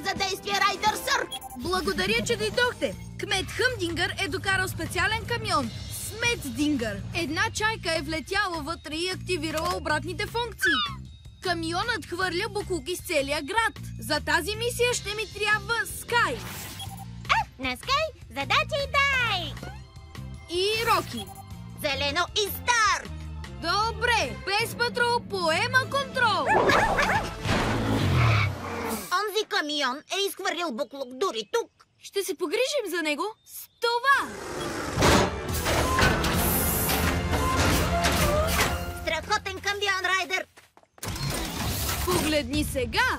за действие, Райдър сър! Благодаря, че дойдохте. Кмет Хъмдингър е докарал специален камион. Сметдингър. Една чайка е влетяла вътре и активирала обратните функции. Камионът хвърля боклуки с целия град. За тази мисия ще ми трябва Скай. На Скай задачи дай! И Роки. Зелено и старт! Добре, Пес Патрул поема контрол. Онзи камион е изхвърлил буклук дори тук. Ще се погрижим за него с това. Страхотен камион, Райдър! Погледни сега.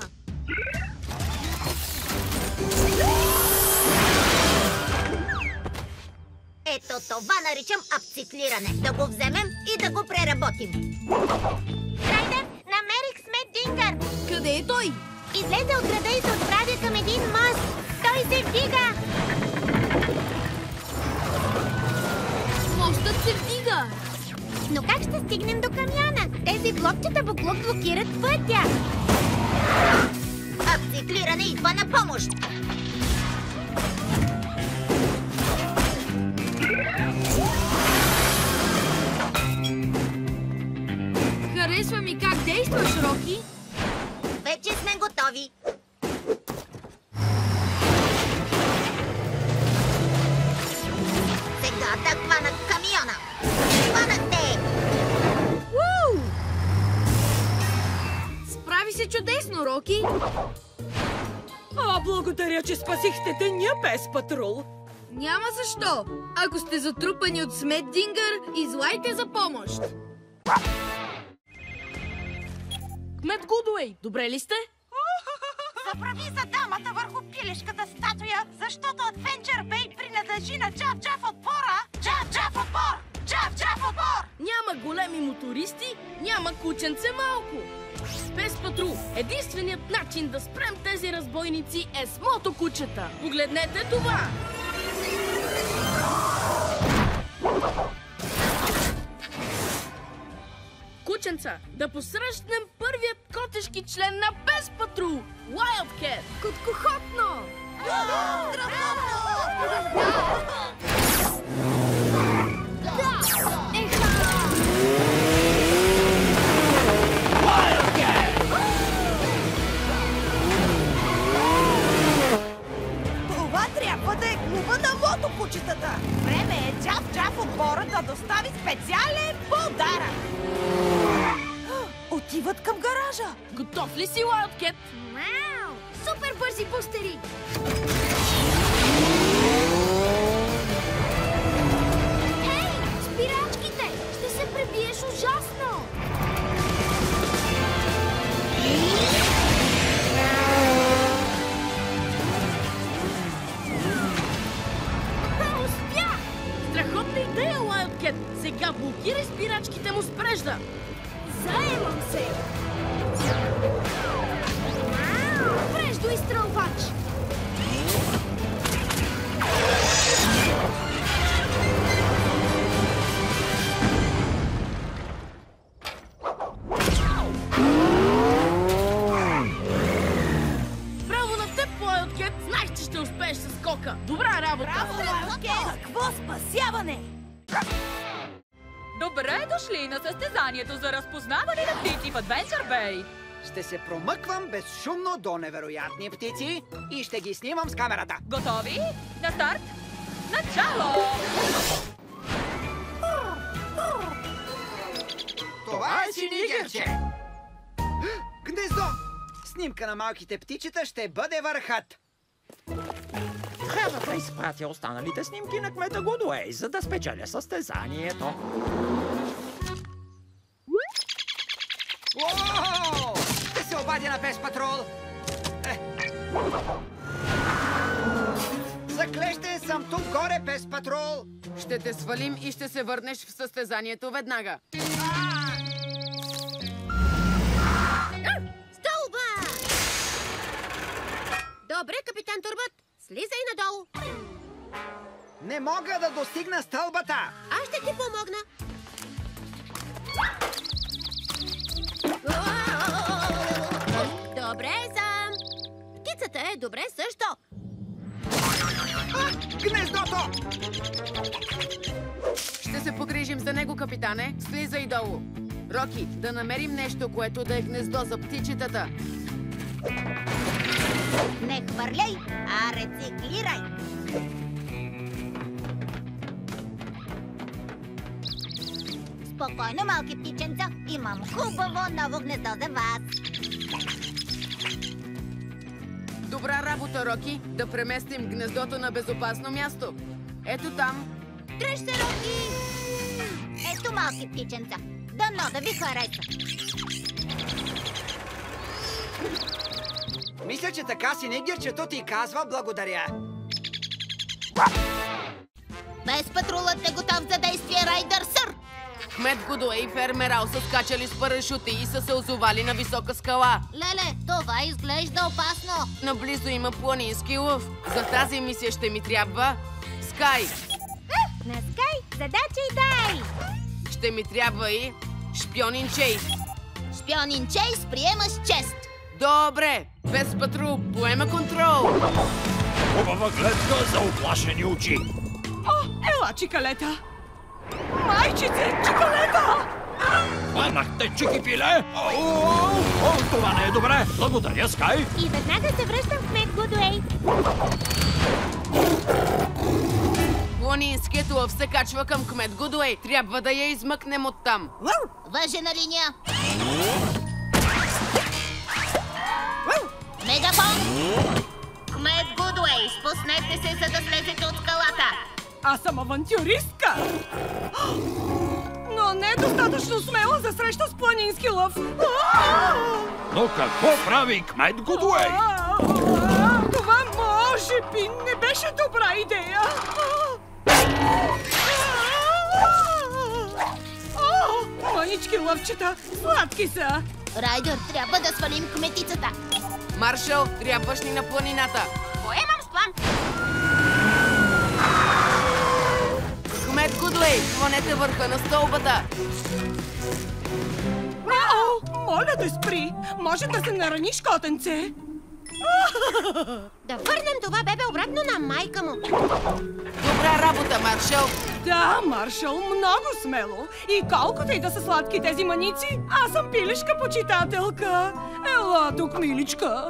Ето това наричам апциклиране. Да го вземем и да го преработим. Райдър, намерих Сметдингър! Къде е той? Излезе от града и се отправя към един мост. Той се вдига! Мостът се вдига. Но как ще стигнем до камиона? Тези блокчета буклук блокират пътя. Апциклиране идва на помощ. Харесва ми как действаш, Роки. Вече сме готови. Сега да хванат камиона. Хванахте! Справи се чудесно, Роки. Благодаря, че спасихте деня, Пес Патрул. Няма защо. Ако сте затрупани от Сметдингър, излайте за помощ. Кмет Гудуей, добре ли сте? Забрави за дамата върху пилешката статуя, защото Адвенчър Бей принадлежи на Джав-Джав отбора! Джав-Джав отбор! Джав-Джав отбор! Няма големи мотористи, няма кученце малко. Пес Патрул, единственият начин да спрем тези разбойници е с мотокучета. Погледнете това! Кученца, да посрещнем първият котешки член на Пес Патрул – Wildcat! Коткохотно! Това трябва да е клуба на мотокучетата! Време е Джав-Джав отбора да достави специален подарък! Отиват към гаража! Готов ли си, Wildcat? Вау! Супер бързи бустери! Ей, спирачките! Ще се пребиеш ужасно! Успях! Страхотна идея, Wildcat! Сега блокирай спирачките му с прежда! Заемам се! Преждоизстрелвач! Браво на теб, Wildcat! Знаех, че ще успееш с скока! Добра работа! Браво, Wildcat! Какво спасяване! Добре дошли на състезанието за разпознаване на птици в Adventure Bay! Ще се промъквам безшумно до невероятни птици и ще ги снимам с камерата. Готови? На старт! Начало! Това е синигерче! Гнездо! Снимка на малките птичета ще бъде върхът. Трябва да изпратя останалите снимки на кмета Гудуей, за да спечеля състезанието. Уоу! Ще се обадя на Пес Патрул! Заклещен съм тук горе, Пес Патрул! Ще те свалим и ще се върнеш в състезанието веднага. Стълба! Добре, капитан Турбът, слизай надолу. Не мога да достигна стълбата! Аз ще ти помогна. Добре съм. Птицата е добре също. Гнездото! Ще се погрижим за него, капитане. Слизай долу. Роки, да намерим нещо, което да е гнездо за птичетата. Не хвърляй, а рециклирай. Спокойно, малки птиченца. Имам хубаво ново гнездо за вас. Добра работа, Роки. Да преместим гнездото на безопасно място. Ето там. Дръж се, Роки! Ето, малки птиченца. Дано да ви хареса. Мисля, че така синегирчето ти казва благодаря. Без патрулът е готов за действие, Райдър, сър! Кмет Гудуей и фермер Ал са скачали с парашути и са се озовали на висока скала. Леле, това изглежда опасно. Наблизо има планински лъв. За тази мисия ще ми трябва Скай. На Скай, задача и дай! Ще ми трябва и шпионин Чейз. Шпионин Чейз приема с чест. Добре, без патрул поема контрол. Хубава гледка за оплашени очи. Ела, чикалета! Майчице, чикалета! Хванахте чики-пиле? Това не е добре. Благодаря, Скай. И веднага се връщам в Кмет Гудуей. Планинският лъв се качва към Кмет Гудуей. Трябва да я измъкнем оттам. Въжена линия. Мегафон! Кмет Гудуей, спуснете се, за да слезете от скалата. Аз съм авантюристка! Но не е достатъчно смела за среща с планински лъв. Но какво прави Кмет Гудуей? Това може би не беше добра идея. Манички лъвчета, сладки са. Райдър, трябва да свалим кметицата. Маршал, трябваш ни на планината. Поемам с план. Кмет Гудуей, хванете върха на стълбата. Моля да спри. Може да се нараниш, котенце. Да върнем това бебе обратно на майка му. Добра работа, Маршал. Да, Маршал, много смело. И колкото и да са сладки тези маници, аз съм пилешка почитателка. Ела tuc, миличка.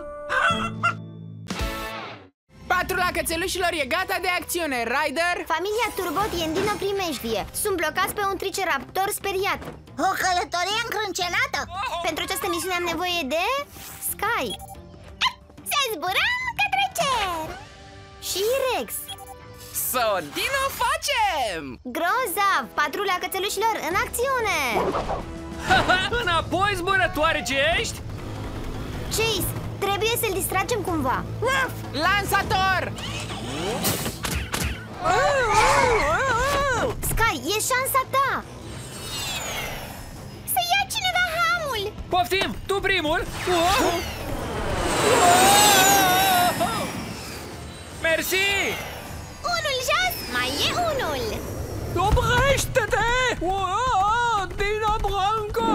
Patrula cățelușilor e gata de acțiune, Ryder! Familia Turbot e în dină primejdie. Sunt blocați pe un triceraptor speriat. O călătorie încrâncenată! Pentru această misiune am nevoie de... Sky. Să zburăm către cer! Și Rex. Să o dino facem! Grozav! Patrula cățelușilor în acțiune! Înapoi, zburătoare ce ești? Chase, trebuie să-l distragem cumva. Lansator! Sky, e șansa ta! Să ia cineva hamul! Poftim, tu primul! Mersi! Unul jos, mai e unul! Oprește-te! Dina Branco!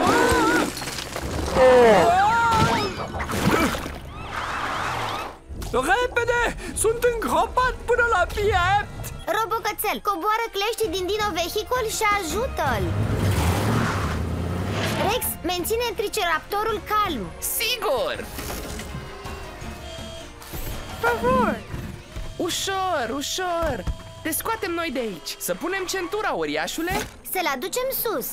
Repede! Sunt îngropat până la piept! Robocățel, coboară cleștii din dino vehicul și ajută-l! Rex, menține triceraptorul calm! Sigur! Favor! Ușor, ușor! Te scoatem noi de aici! Să punem centura, uriașule! Să-l aducem sus!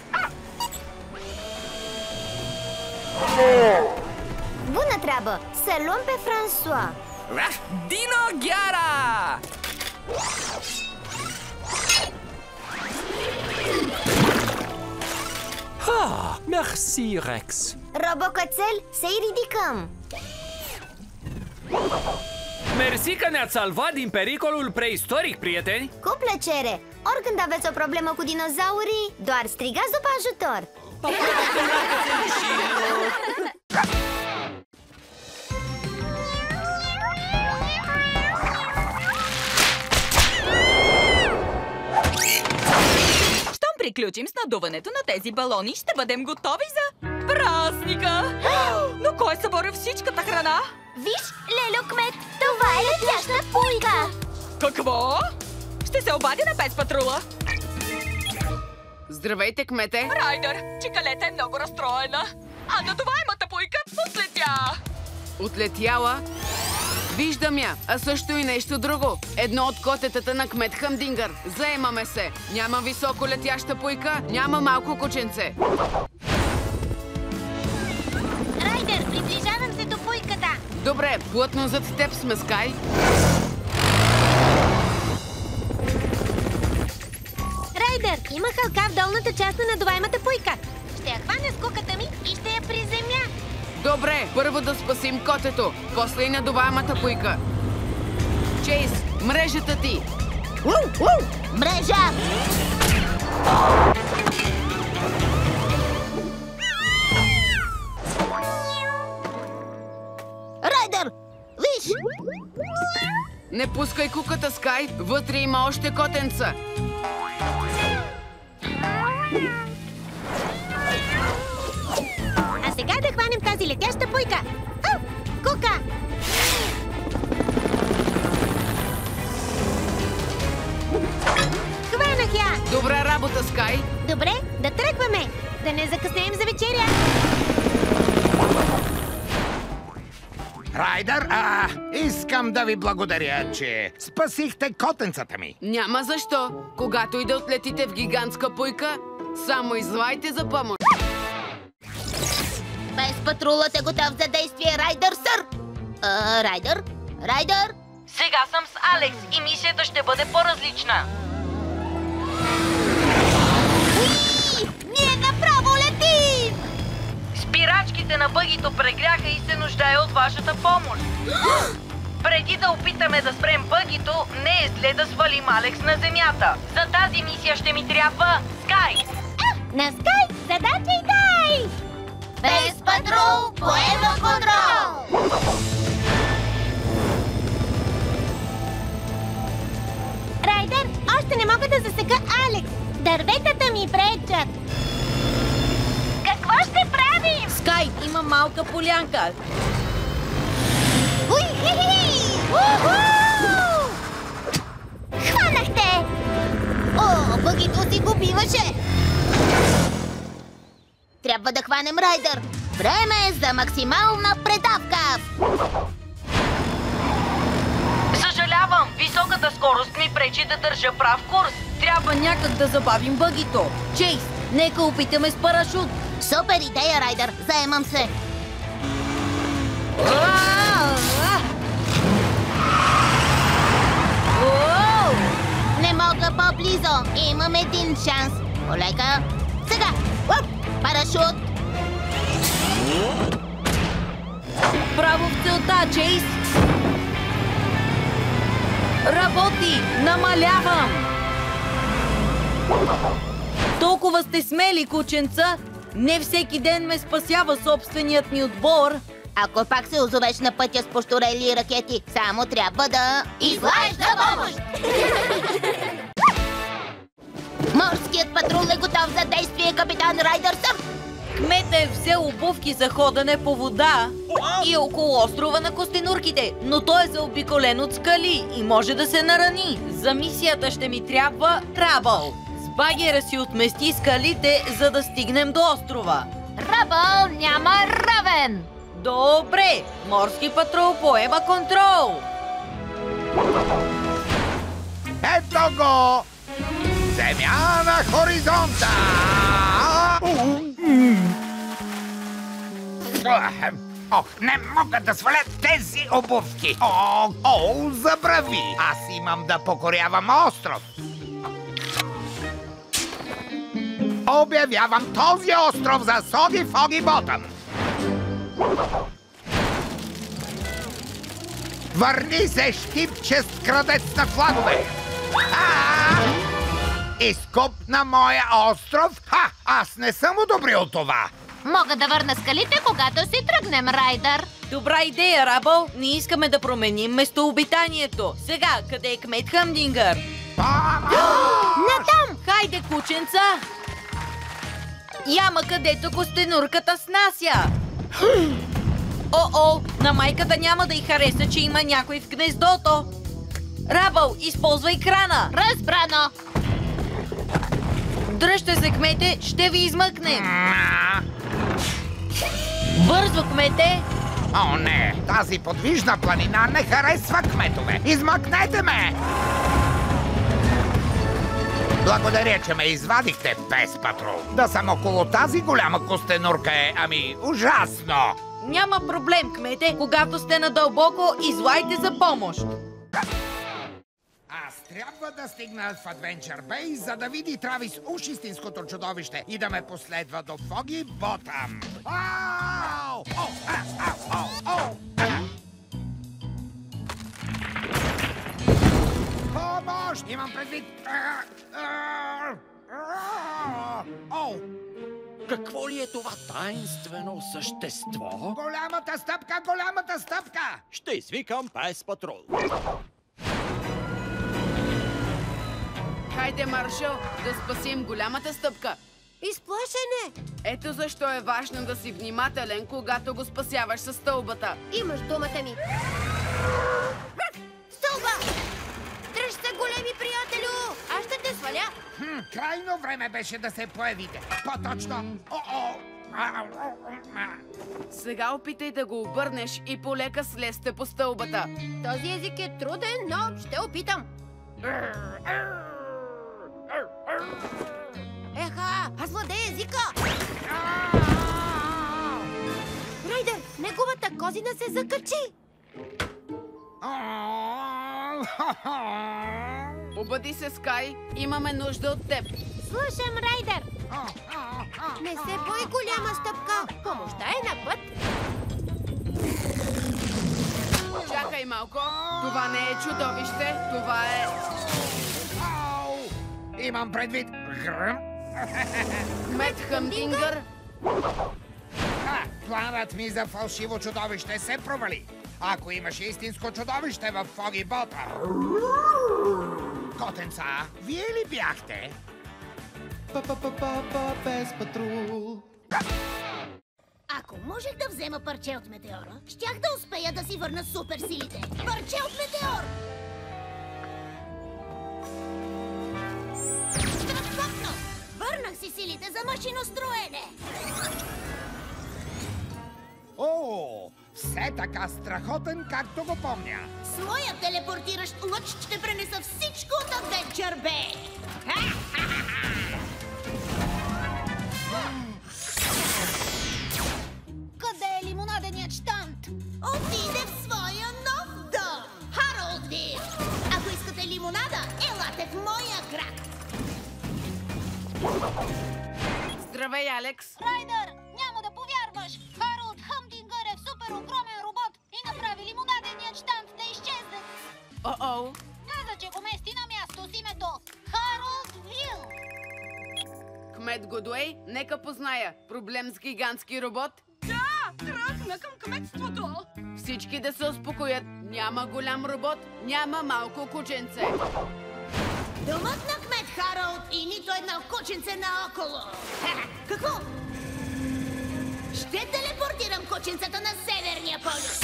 Bună treabă! Să luăm pe François! Dino Ghiara! Merci, Rex! Robocățel, să-i ridicăm! Mersi că ne-ați salvat din pericolul preistoric, prieteni! Cu plăcere! Oricând aveți o problemă cu dinozaurii, doar strigați după ajutor! Щом приключим с надуването на тези балони, ще бъдем готови за празника! Но кой събори всичката храна? Виж, Лелю, кмет, това е летяща пуйка! Какво? Ще се обадя на Пес Патрула. Здравейте, кмете! Райдър, чикалета е много разстроена. А надуваемата пуйка отлетя. Отлетяла? Виждам я, а също и нещо друго. Едно от котетата на кмет Хъмдингър. Заемаме се. Няма високо летяща пуйка, няма малко кученце. Райдър, приближавам се до пуйката. Добре, плътно зад теб сме, Скай. Райдър, има хълка в долната част на надуваемата пуйка. Ще я хвана с куката ми и ще я приземя. Добре, първо да спасим котето, после и надуваемата пуйка. Чейз, мрежата ти! Мрежа! Райдър, виж! Не пускай куката, Скай, вътре има още котенца. А сега да хванем тази летяща пуйка. Кука! Хванах я! Добра работа, Скай. Добре, да тръгваме. Да не закъснеем за вечеря. Райдър, искам да ви благодаря, че спасихте котенцата ми. Няма защо. Когато и да отлетите в гигантска пуйка, само извайте за помощ. Пес Патрулът е готов за действие, Райдър, сър! Райдър? Райдър? Сега съм с Алекс и мисията ще бъде по-различна. Ние направо летим! Спирачките на бъгито прегряха и се нуждае от вашата помощ. Преди да опитаме да спрем бъгито, не е зле да свалим Алекс на земята. За тази мисия ще ми трябва Скай. На Скай задача и дай! Пес Патрул поема контрол! Райдър, още не мога да засека Алекс. Дърветата ми пречат. Какво ще правим? Скай, има малка полянка. Хванахте! О, бъгито си го биваше! Трябва да хванем Райдър. Време е за максимална предавка! Съжалявам, високата скорост ми пречи да държа прав курс. Трябва някак да забавим бъгито. Чейз, нека опитаме с парашут. Супер идея, Райдър! Заемам се! Не мога по-близо! Имам един шанс! Полека! Сега! Парашут! Право в целта, Чейз! Работи! Намалявам! Толкова сте смели, кученца! Не всеки ден ме спасява собственият ми отбор. Ако пак се озовеш на пътя с пощурели ракети, само трябва да... излаеш за помощ! Морският патрул е готов за действие, капитан Райдър, сър! Кметът е взел обувки за ходене по вода и около острова на Костенурките, но той е заобиколен от скали и може да се нарани. За мисията ще ми трябва Рабъл. С багера си отмести скалите, за да стигнем до острова. Рабъл няма равен! Добре, морски патрул поема контрол. Ето го! Земя на хоризонта! Ох, не мога да сваля тези обувки! О, забрави! Аз имам да покорявам остров! Обявявам този остров за Соги Фоги Ботъм! Върни се, щипчест крадец на флагове! Изкоп на моя остров? Аз не съм одобрил това! Мога да върна скалите, когато си тръгнем, Райдър. Добра идея, Рабъл. Не искаме да променим местообитанието. Сега, къде е кмет Хъмдингър? Натам! Хайде, кученца! Яма, където Костенурката снася! О-о! На майката няма да й хареса, че има някой в гнездото. Рабъл, използвай крана! Разбрано! Дръжте се, кмете, ще ви измъкнем! Бързо, кмете! О, не! Тази подвижна планина не харесва кметове! Измъкнете ме! Благодаря, че ме извадихте, Пес Патрул. Да съм около тази голяма костенурка е, ужасно! Няма проблем, кмете. Когато сте надълбоко, излайте за помощ. Аз трябва да стигна в Адвенчър Бей, за да види Травис уж истинското чудовище и да ме последва до Фоги Ботъм. Ау! Оу! Ау! Оу! Помощ! Имам предвид... Оу! Какво ли е това таинствено същество? Голямата стъпка! Голямата стъпка! Ще извикам Пес Патрул. Хайде, Маршал, да спасим голямата стъпка. Изплашене! Ето защо е важно да си внимателен, когато го спасяваш със стълбата. Имаш думата ми. Стълба! Дръж се, големи приятелю! Аз ще те сваля! Крайно време беше да се появите. По-точно... Сега опитай да го обърнеш и полека слезте по стълбата. Този език е труден, но ще опитам. Еха, аз владея езика! Райдер, неговата козина се закачи! Обади се, Скай, имаме нужда от теб. Слушам, Райдер! Не се бой, голяма стъпка! Помощта е на път! Чакай малко, това не е чудовище, това е... Имам предвид... Кмет Хъмдингър. Планът ми за фалшиво чудовище се провали. Ако имаше истинско чудовище в Фоги Ботъм. Котенца, вие ли бяхте? Пес Патрул. Ако можех да взема парче от метеора, щях да успея да си върна суперсилите. Парче от метеор! Страхотно! Върнах си силите за машиностроене! О, все така страхотен, както го помня. С моя телепортиращ лъч ще пренеса всичко от Адвенчър Бей! Къде е лимонаденият щанд? Отиде в своя нов дом! Харолдвил! Ако искате лимонада, елате в моя град! Здравей, Алекс! Райдър, няма да повярваш! Харолд Хъмдингър е супер огромен робот и направи лимонаденият щанд да изчезне! О-оу! Каза, че го мести на място с името Харолдвил! Кмет Годуей, нека позная. Проблем с гигантски робот? Да! Тръгна към кметството! Всички да се успокоят. Няма голям робот, няма малко кученце. Домът на кмет Харолд и нито едно кученце наоколо! Какво? Ще телепортирам кученцата на Северния полюс!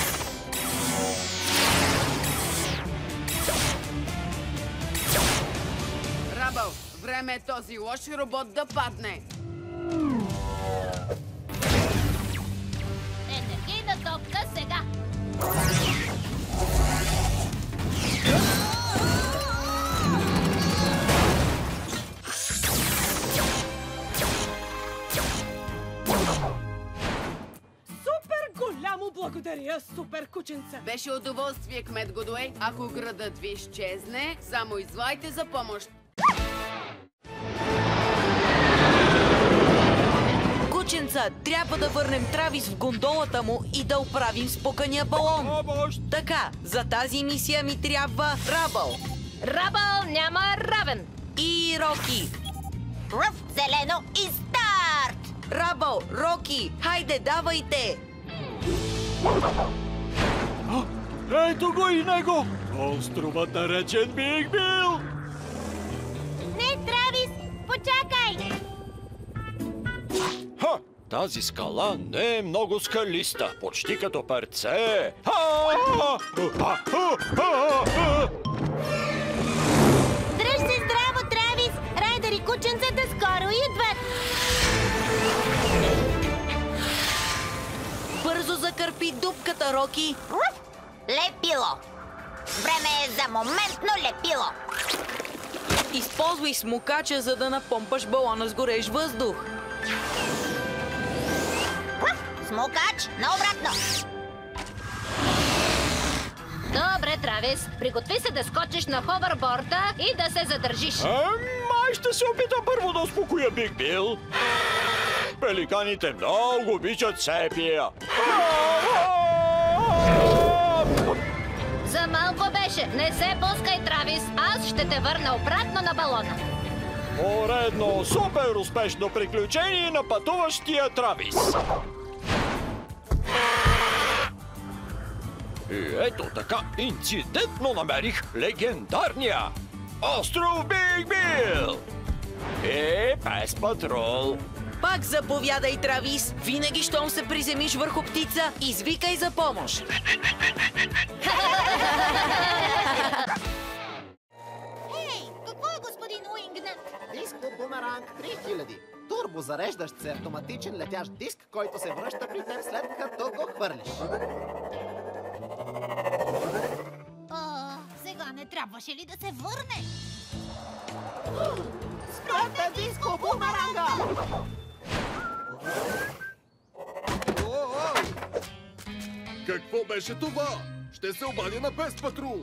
Рабъл, време е този лош робот да падне. Енергийна топка сега! Голямо благодаря, супер кученца! Беше удоволствие, кмет Годуей. Ако градът ви изчезне, само извайте за помощ. Кученца, трябва да върнем Травис в гондолата му и да оправим спукания балон. Така, за тази мисия ми трябва Рабъл. Рабъл няма равен! И Роки. Кръв, зелено и старт! Рабъл, Роки, хайде, давайте! Ето го и него! Островът наречен Биг Бил! Не, Травис! Почакай! Тази скала не е много скалиста, почти като перце. Дръж се здраво, Травис! Райдър и кученцата скоро идват! Бързо закърпи дупката, Роки! Лепило! Време е за моментно лепило! Използвай смукача, за да напомпаш балона с горещ въздух. Смукач, наобратно! Добре, Травис. Приготви се да скочиш на ховерборда и да се задържиш. Май ще се опитам първо да успокоя Биг Бил. Пеликаните много обичат сепия. За малко беше. Не се пускай, Травис. Аз ще те върна обратно на балона. Поредно супер успешно приключение на пътуващия Травис. И ето така инцидентно намерих легендарния остров Биг Бил и Пес Патрул. Пак заповядай, Травис. Винаги, щом се приземиш върху птица, извикай за помощ. Ей, какво е, господин Уингнет? Диско Бумеранг 3000. Турбозареждащ се автоматичен летящ диск, който се връща при теб след като го хвърлиш. Сега не трябваше ли да се върне? Спрете Диско Бумеранга! Какво беше това? Ще се обадя на Пес Патрул!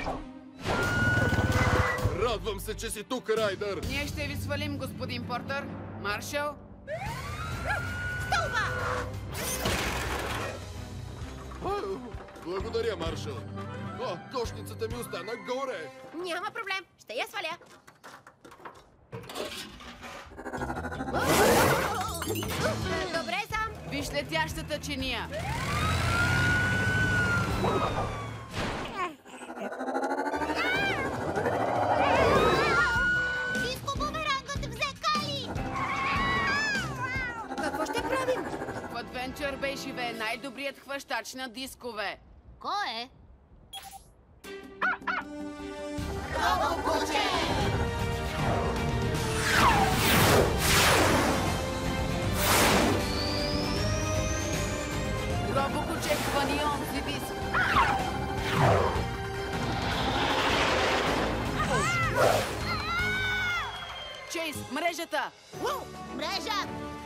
Радвам се, че си тук, Райдър! Ние ще ви свалим, господин Портър. Маршал? Стълба! Благодаря, Маршал. Кошницата ми остана горе. Няма проблем. Ще я сваля. Добре съм. Виж летящата чиния. Диско Бумерангът взе Кали! Какво ще правим? В Адвенчър Бей живее най-добрият хващач на дискове. Кой е? Робо куче! Робо куче, хвани онзи диск. Чейз, мрежата! Мрежа!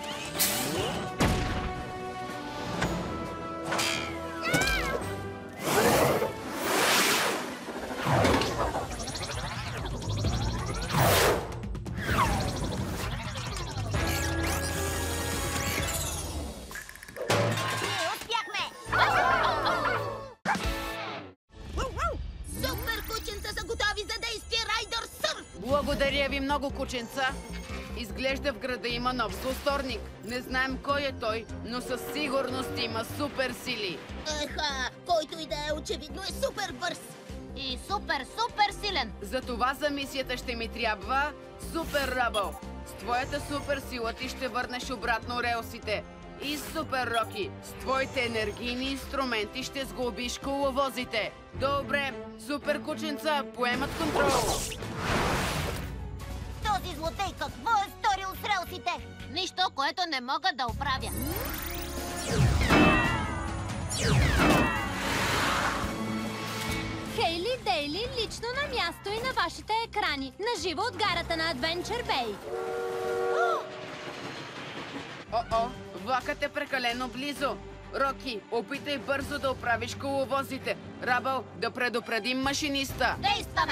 Благодаря ви много, кученца. Изглежда в града има нов злосторник. Не знаем кой е той, но със сигурност има супер сили. Еха, който и да е, очевидно е супер бърз. И супер силен. Затова за мисията ще ми трябва Супер Ръбъл. С твоята супер сила ти ще върнеш обратно релсите. И Супер Роки, с твоите енергийни инструменти ще сглобиш коловозите. Добре, супер кученца, поемат контрол. Този злодей какво е сторил с релсите? Нищо, което не мога да оправя. Хейли Дейли лично на място и на вашите екрани. Наживо от гарата на Адвенчър Бей. О-о, влакът е прекалено близо. Роки, опитай бързо да оправиш коловозите. Ръбъл, да предупредим машиниста. Действаме!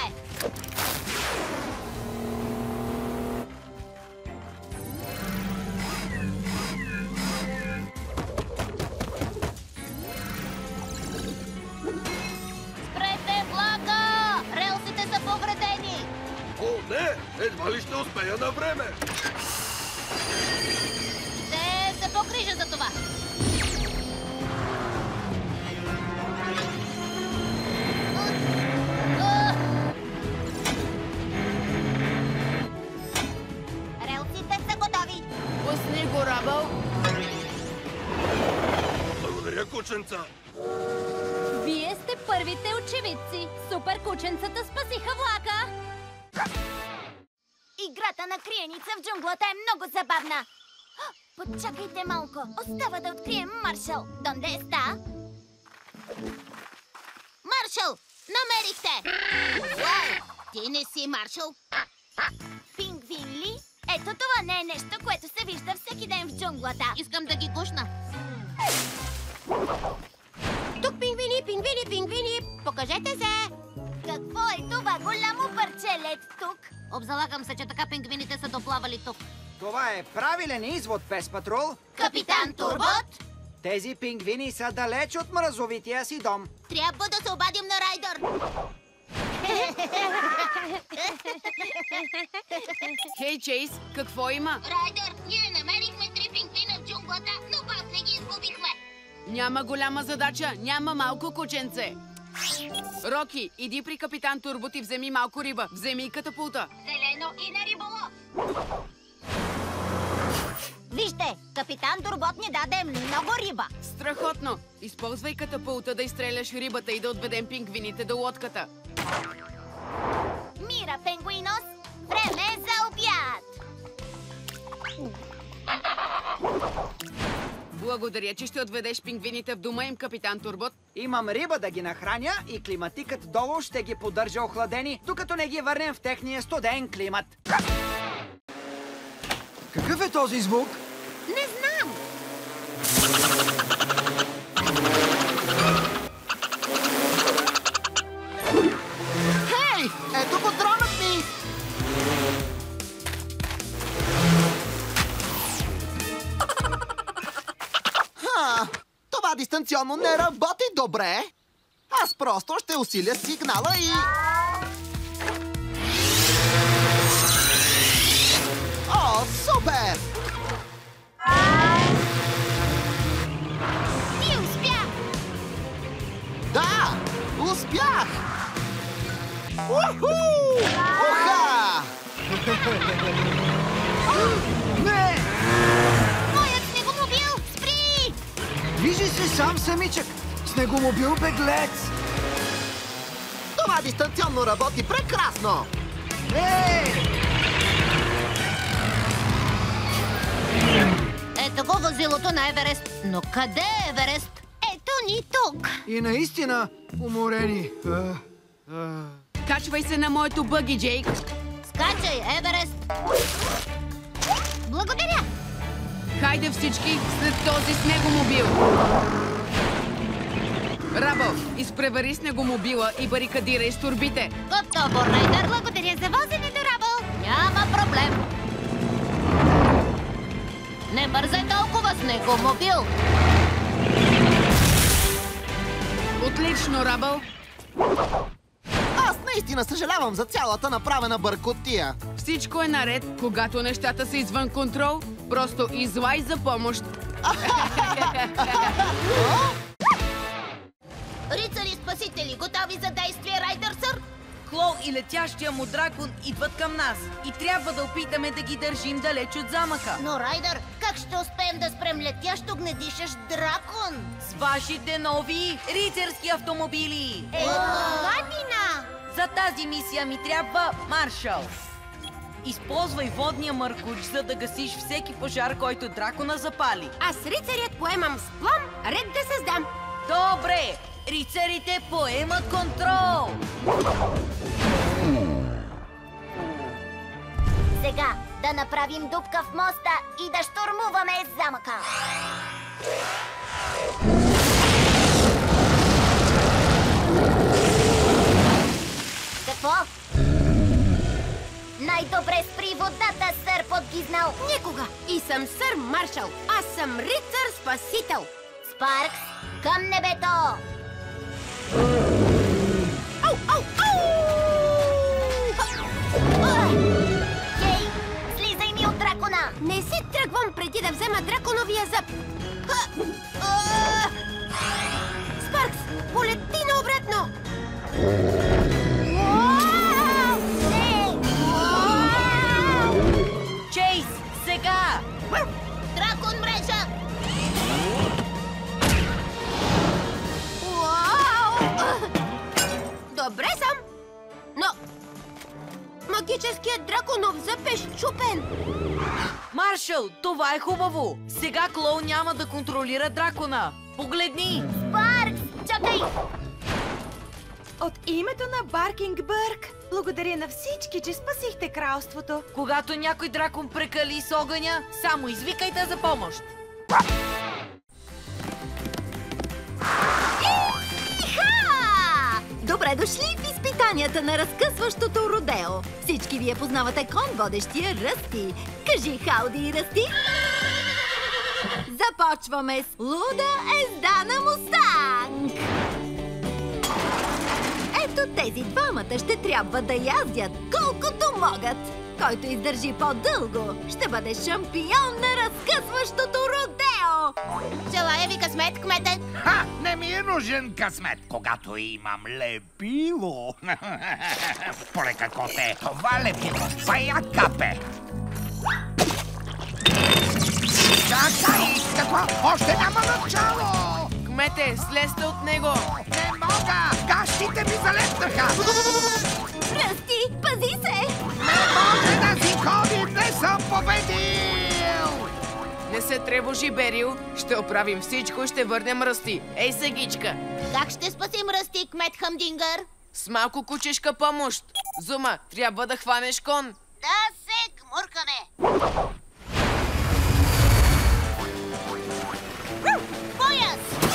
Спрете влака! Релсите са повредени! О, не! Едва ли ще успея на време! Ще се погрижа за това! Релсите са готови! Пусни го, Ръбъл! кученца! Вие сте първите очевидци. Супер кученцата спасиха влака. Играта на криеница в джунглата е много забавна. Почакайте малко. Остава да открием Маршал. Донде ста? Маршал, намерих те! Уау, ти не си Маршал? Пингвин ли? Ето това не е нещо, което се вижда всеки ден в джунглата. Искам да ги гушна. Тук пингвини, пингвини, пингвини! Покажете се! Какво е това голямо парче лед тук? Обзалагам се, че така пингвините са доплавали тук. Това е правилен извод, Пес Патрул. Капитан Турбот? Тези пингвини са далеч от мразовития си дом. Трябва да се обадим на Райдър. Хей, Чейз, какво има? Райдър, ние намерихме 3 пингвина в джунглата, но после ги изгубихме. Няма голяма задача, няма малко кученце. Роки, иди при капитан Турбот и вземи малко риба. Вземи и катапулта. Зелено и на риболов. Вижте, капитан Турбот ни даде много риба. Страхотно! Използвай катапулта да изстреляш рибата и да отведем пингвините до лодката. Мира, пингвинос! Време е за обяд! Благодаря, че ще отведеш пингвините в дома им, капитан Турбот. Имам риба да ги нахраня и климатикът долу ще ги поддържа охладени, докато не ги върнем в техния студен климат. Какъв е този звук? Не знам! Хей! Ето го дронът ми! Това дистанционно не работи добре. Аз просто ще усиля сигнала и... О, супер! Ти успя! Да! Успях! Уху! Уха! Не! Моят снегомобил! Спри! Движи се сам самичък! Снегомобил беглец! Това дистанционно работи прекрасно! Ето го возилото на Еверест. Но къде е Еверест? Ето ни тук! И наистина уморени. Качвай се на моето бъги, Джейк. Скачай, Еверест! Благодаря! Хайде всички след този снегомобил! Рабъл, изпревари снегомобила и барикадирай с турбите. Готово, Райдър! Благодаря за возенето, Рабъл! Няма проблем! Не бързай толкова, снегомобил! Отлично, Рабъл! Аз наистина съжалявам за цялата направена бъркотия. Всичко е наред, когато нещата са извън контрол. Просто извай за помощ. Рицари-спасители, готови за действие, Райдър, сър? Клоу и летящия му дракон идват към нас и трябва да опитаме да ги държим далеч от замъка. Но, Райдър, как ще успеем да спрем летящо гнедишещ дракон? С вашите нови рицарски автомобили! Гадина! За тази мисия ми трябва Маршал. Използвай водния мъркуч, за да гасиш всеки пожар, който дракона запали. Аз, рицарят, поемам с плам ред да създам. Добре! Рицарите поемат контрол! Сега да направим дупка в моста и да щурмуваме замъка. Какво? Най-добре спри водата, сър Подгизнал. Никога! И съм сър Маршал. Аз съм рицар-спасител. Спаркс, към небето! Ау, ау, ау! Кей, слизай ми от дракона! Не си тръгвам преди да взема драконовия зъб! Спаркс, полети наобратно! Чейз, сега! Дракон мрежа! Митическият драконов зъб е счупен! Маршал, това е хубаво! Сега Клоун няма да контролира дракона! Погледни! Спаркс, чакай! От името на Баркингбърг, благодаря на всички, че спасихте кралството. Когато някой дракон прекали с огъня, само извикайте за помощ! Добре дошли в изпитанията на разкъсващото родео. Всички вие познавате кон, водещия Ръсти. Кажи хауди, Ръсти! Започваме с луда езда на Мустанг! Ето тези двамата ще трябва да яздят колкото могат. Който издържи по-дълго, ще бъде шампион на разкъсващото родео! Желая ви късмет, кмете! Ха! Не ми е нужен късмет, когато имам лепило. Полека, коте, това лепило, бая капе. Чакай! Какво? Още няма начало! Кмете, слезте от него! Не мога! Гащите ми залепнаха! Ръсти, пази се! Не може да си ходим! Не съм победил! Не се тревожи, Берил. Ще оправим всичко и ще върнем Ръсти. Ей, сегичка! Как ще спасим Ръсти, кмет Хъмдингър? С малко кучешка помощ. Зума, трябва да хванеш кон. Да се гмуркаме! Пояс!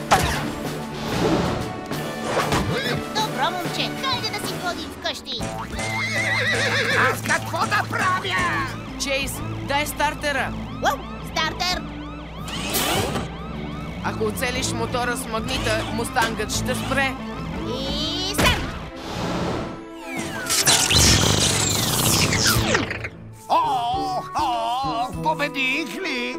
Добро, момче, хайде да си ходим вкъщи! Аз какво да правя? Чейз, дай стартера! Стартер! Ако оцелиш мотора с магнита, Мустангът ще спре. И старт! Победих ли?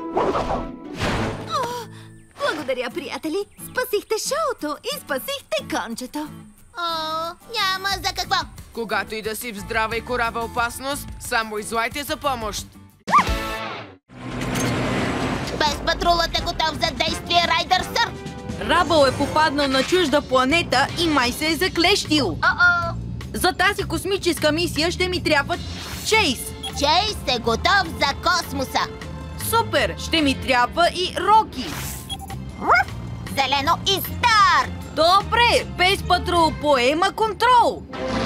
Благодаря, приятели! Спасихте шоуто и спасихте кончето! Няма за какво! Когато и да си в здрава и корава опасност, само излайте за помощ! Без патрулът е готов за действие, Райдър Сър! Рабъл е попаднал на чужда планета и май се е заклещил! За тази космическа мисия ще ми трябва Чейз! Чейз е готов за космоса! Супер! Ще ми трябва и Роки! Зелено и старт! Добре! Без патрул поема контрол!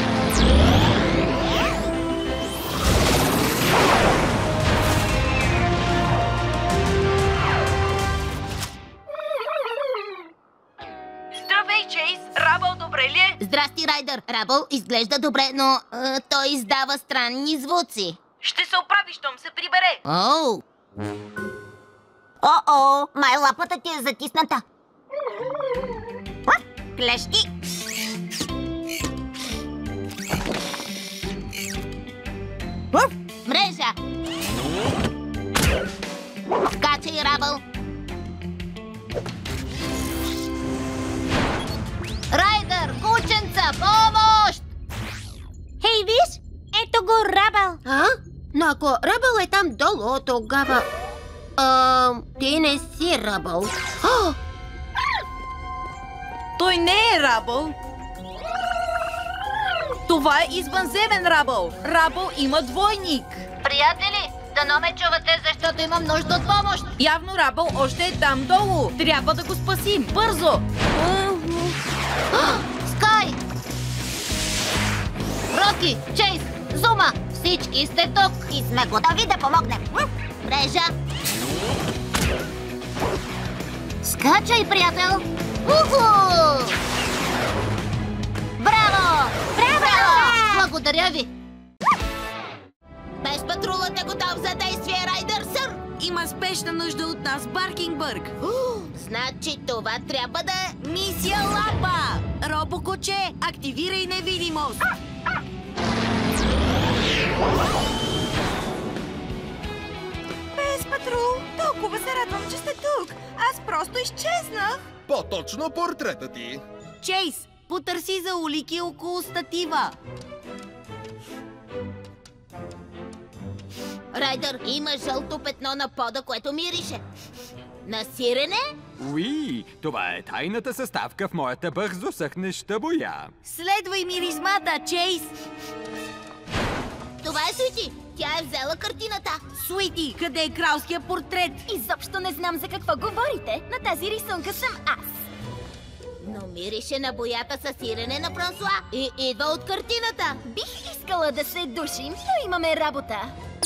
Здравей, Чейз! Рабъл добре ли е? Здрасти, Райдър! Рабъл изглежда добре, но той издава странни звуци. Ще се оправи, щом се прибере. Май лапата ти е затисната. Клещи! Мрежа! Скачай, Рабъл! Райдър, кученца, помощ! Хей, виж! Ето го Рабъл! Но ако Рабъл е там долу, тогава... ти не си Рабъл. Той не е Рабъл! Това е извънземен Рабъл! Рабъл има двойник! Приятели, дано ме чувате, защото имам нужда от помощ! Явно Рабъл още е там долу! Трябва да го спасим! Бързо! Скай! Роки, Чейз, Зума, всички сте тук и сме готови да помогнем! Мрежа! Скачай, приятел! Браво! Браво! Благодаря ви! Без патрулът е готов за действие, Райдър Сър! Има спешна нужда от нас, Баркингбърг! Значи това трябва да е... Мисия Лапа! Робокоче, активирай невидимост! Без патрул, толкова се радвам, че сте тук. Аз просто изчезнах. По-точно портрета ти. Чейз, потърси за улики около статива. Райдър, има жълто петно на пода, което мирише. На сирене? Уи, това е тайната съставка в моята бързо съхнеща боя. Следвай миризмата, Чейз! Това е Суити. Тя е взела картината. Суити, къде е кралския портрет? Изобщо не знам за какво говорите. На тази рисунка съм аз. Но мирише на боята със сирене на Франсуа и идва от картината. Бих искала да се душим, но имаме работа.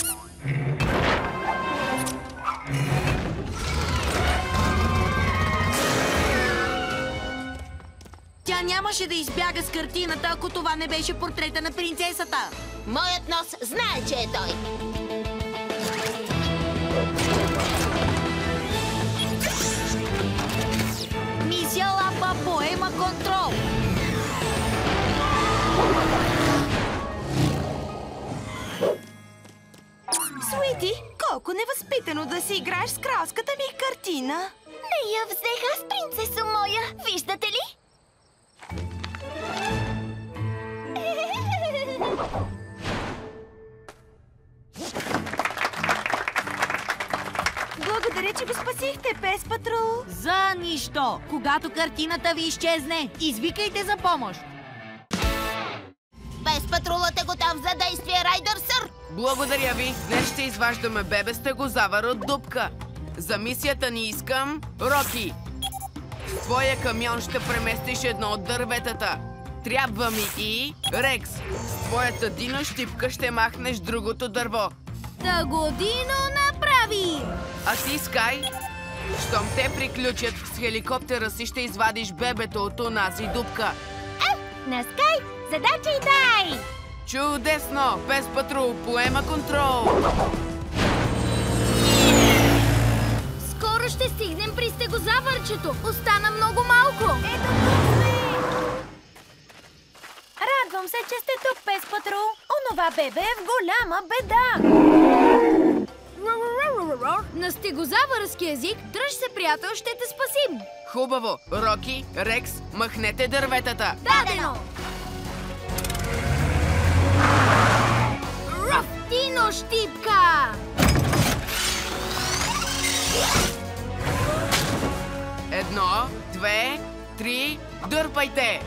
Тя нямаше да избяга с картината, ако това не беше портрета на принцесата. Моят нос знае, че е той. Мисия Лапа поема контрол. Суити, колко невъзпитано да си играеш с кралската ми картина. Не я взех аз, принцесо моя. Виждате ли? Благодаря, че го спасихте, Пес Патрул. За нищо! Когато картината ви изчезне, извикайте за помощ. Пес Патрулът е готов за действие, Райдър Сър. Благодаря ви. Днес ще изваждаме бебе стегозавър от дупка. За мисията ни искам Роки. С твоя камион ще преместиш едно от дърветата. Трябва ми и Рекс. С твоята дино-щипка ще махнеш другото дърво. Да го Дино направи! А ти, Скай, щом те приключат, с хеликоптера си ще извадиш бебето от онази дупка. На Скай, задача и дай! Чудесно! Пес Патрул поема контрол! Скоро ще стигнем при стегозавърчето. Остана много малко. Ето тук сме! Радвам се, че сте тук, Пес Патрул. Онова бебе е в голяма беда. На стегозавърски език, дръж се, приятел, ще те спасим. Хубаво! Роки, Рекс, махнете дърветата! Дадено! Ръв, Дино щипка! Едно, две, три, дърпайте!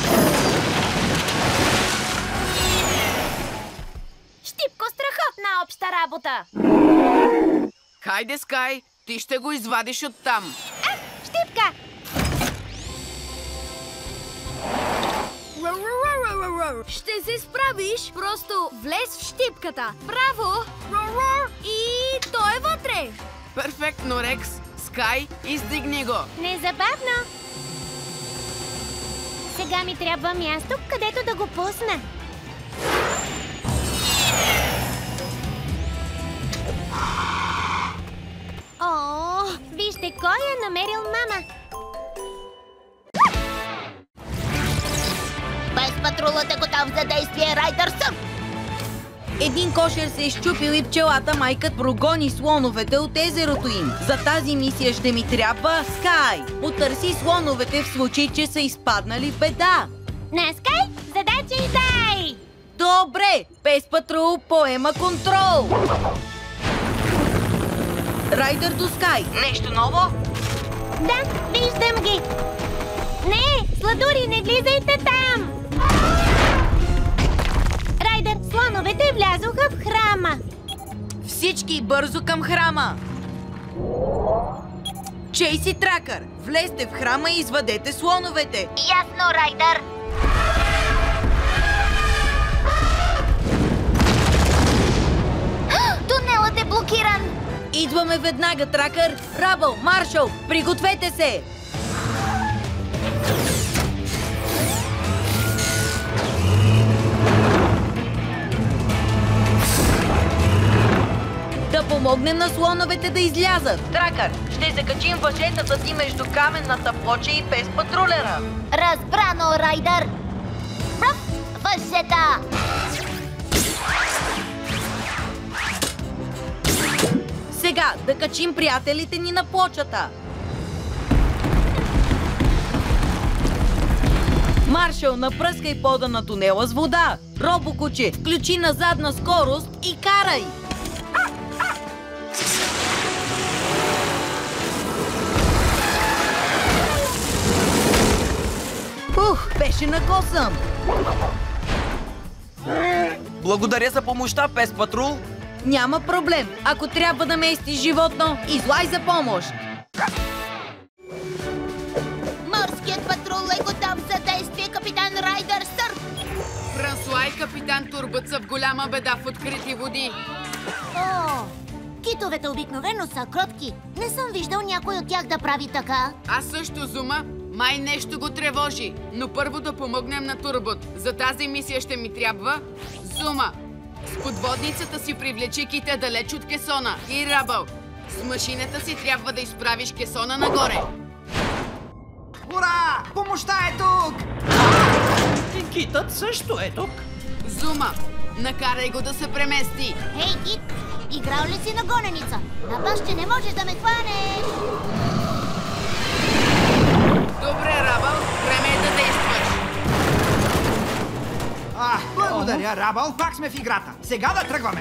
Щипко, страхотна обща работа! Хайде, Скай, ти ще го извадиш оттам! Щипка! Ще се справиш, просто влез в щипката. Браво! И той е вътре! Перфектно, Рекс! Скай, издигни го! Незабавно! Сега ми трябва място, където да го пусна. О, вижте кой е намерил мама! Пес Патрулът е готов за действие, Райдър Сър. Един кошер се е счупил и пчелата майкът прогони слоновете от езерото им. За тази мисия ще ми трябва Скай. Потърси слоновете в случай, че са изпаднали в беда. На Скай, задача и дай! Добре, Пес Патрул поема контрол. Райдър до Скай. Нещо ново? Да, виждам ги! Не, сладури, не влизайте там! Райдър, слоновете влязоха в храма. Всички бързо към храма. Чейс и Тракър, влезте в храма и извадете слоновете. Ясно, Райдър. Тунелът е блокиран. Идваме веднага, Тракър. Рабъл, Маршал, пригответе се! Да помогнем на слоновете да излязат. Тракър, ще закачим въжетата ти между каменната плоча и Пес Патрулера. Разбрано, Райдър. Ръв, въжета! Сега да качим приятелите ни на плочата. Маршал, напръскай пода на тунела с вода. Робокуче, включи на задна скорост и карай! Беше на косъм! Благодаря за помощта, Пес Патрул. Няма проблем. Ако трябва да местиш животно, излай за помощ. Морският патрул е готов за действие, капитан Райдър, сър! Франсуа и капитан Турбът са в голяма беда в открити води. О, китовете обикновено са кротки. Не съм виждал някой от тях да прави така. Аз също, Зума. Май нещо го тревожи. Но първо да помогнем на Турбот. За тази мисия ще ми трябва Зума. С подводницата си привлечи кита далеч от кесона. И Рабъл, с машината си трябва да изправиш кесона нагоре. Ура! Помощта е тук! И китът също е тук. Зума, накарай го да се премести. Хей, кит! Играл ли си на гоненица? На бас ще не можеш да ме хванеш! Добре, Рабъл, време е да действаш. Благодаря, Рабъл. Пак сме в играта. Сега да тръгваме.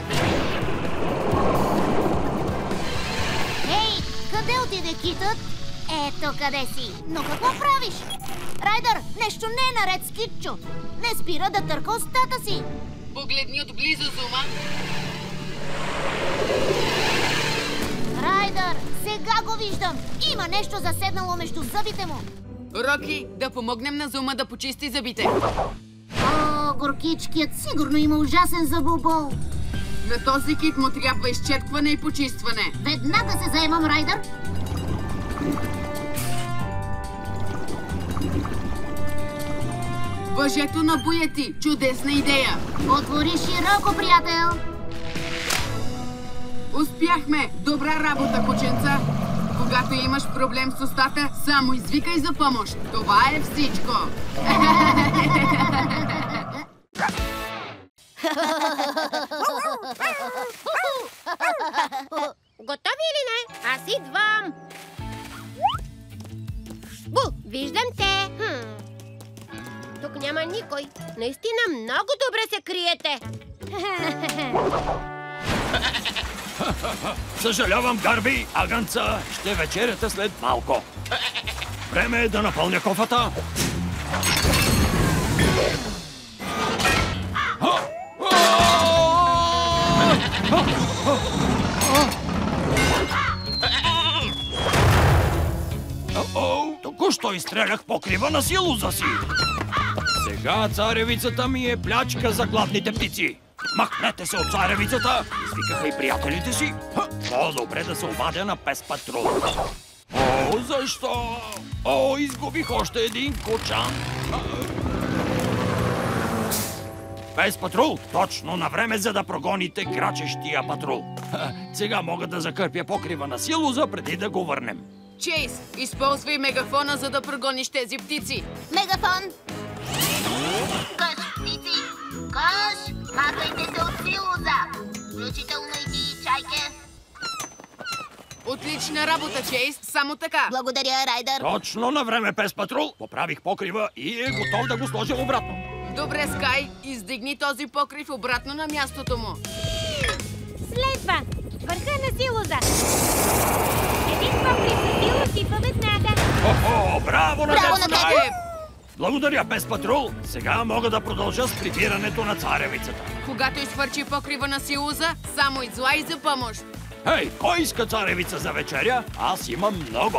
Хей, къде отиде китът? Ето къде си. Но какво правиш? Райдър, нещо не е наред с китчо. Не спира да търка устата си. Погледни отблизо, Зума. Райдър, сега го виждам. Има нещо заседнало между зъбите му. Роки, да помогнем на Зума да почисти зъбите. О, горкичкият сигурно има ужасен зъбобол. На този кит му трябва изчеркване и почистване. Веднага се заемам, Райдър. Въжето на буети. Чудесна идея. Отвори широко, приятел. Успяхме! Добра работа, кученца! Когато имаш проблем с устата, само извикай за помощ. Това е всичко! Готови ли не? Аз идвам! Бу, виждам те! Тук няма никой. Наистина много добре се криете. Съжалявам, Гарби, агънца. Ще вечеряте след малко. Време е да напълня кофата. Току-що изстрелях покрива на силуза си. Сега царевицата ми е плячка за гладните птици. Махнете се от царевицата! Извикаха и приятелите си. По-добре да се обадя на Пес Патрул. О, защо? О, изгубих още един кочан. Пес Патрул, точно на време, за да прогоните крачещия патрул. Сега мога да закърпя покрива на силуза, преди да го върнем. Чейз, използвай мегафона, за да прогониш тези птици. Мегафон! Къш, птици! Къш! Махайте се от силуза! Включително и ти, чайке! Отлична работа, Чейз! Само така! Благодаря, Райдър! Точно на време, Пес Патрул! Поправих покрива и е готов да го сложа обратно. Добре, Скай! Издигни този покрив обратно на мястото му. Следва! Върха на силуза! Един покрив за силуз идва веднага! О-хо! Браво на Браво на теб! Благодаря, Пес Патрул! Сега мога да продължа с прибирането на царевицата. Когато изхвърчи покрива на силуза, само излай за помощ. Хей, кой иска царевица за вечеря? Аз имам много.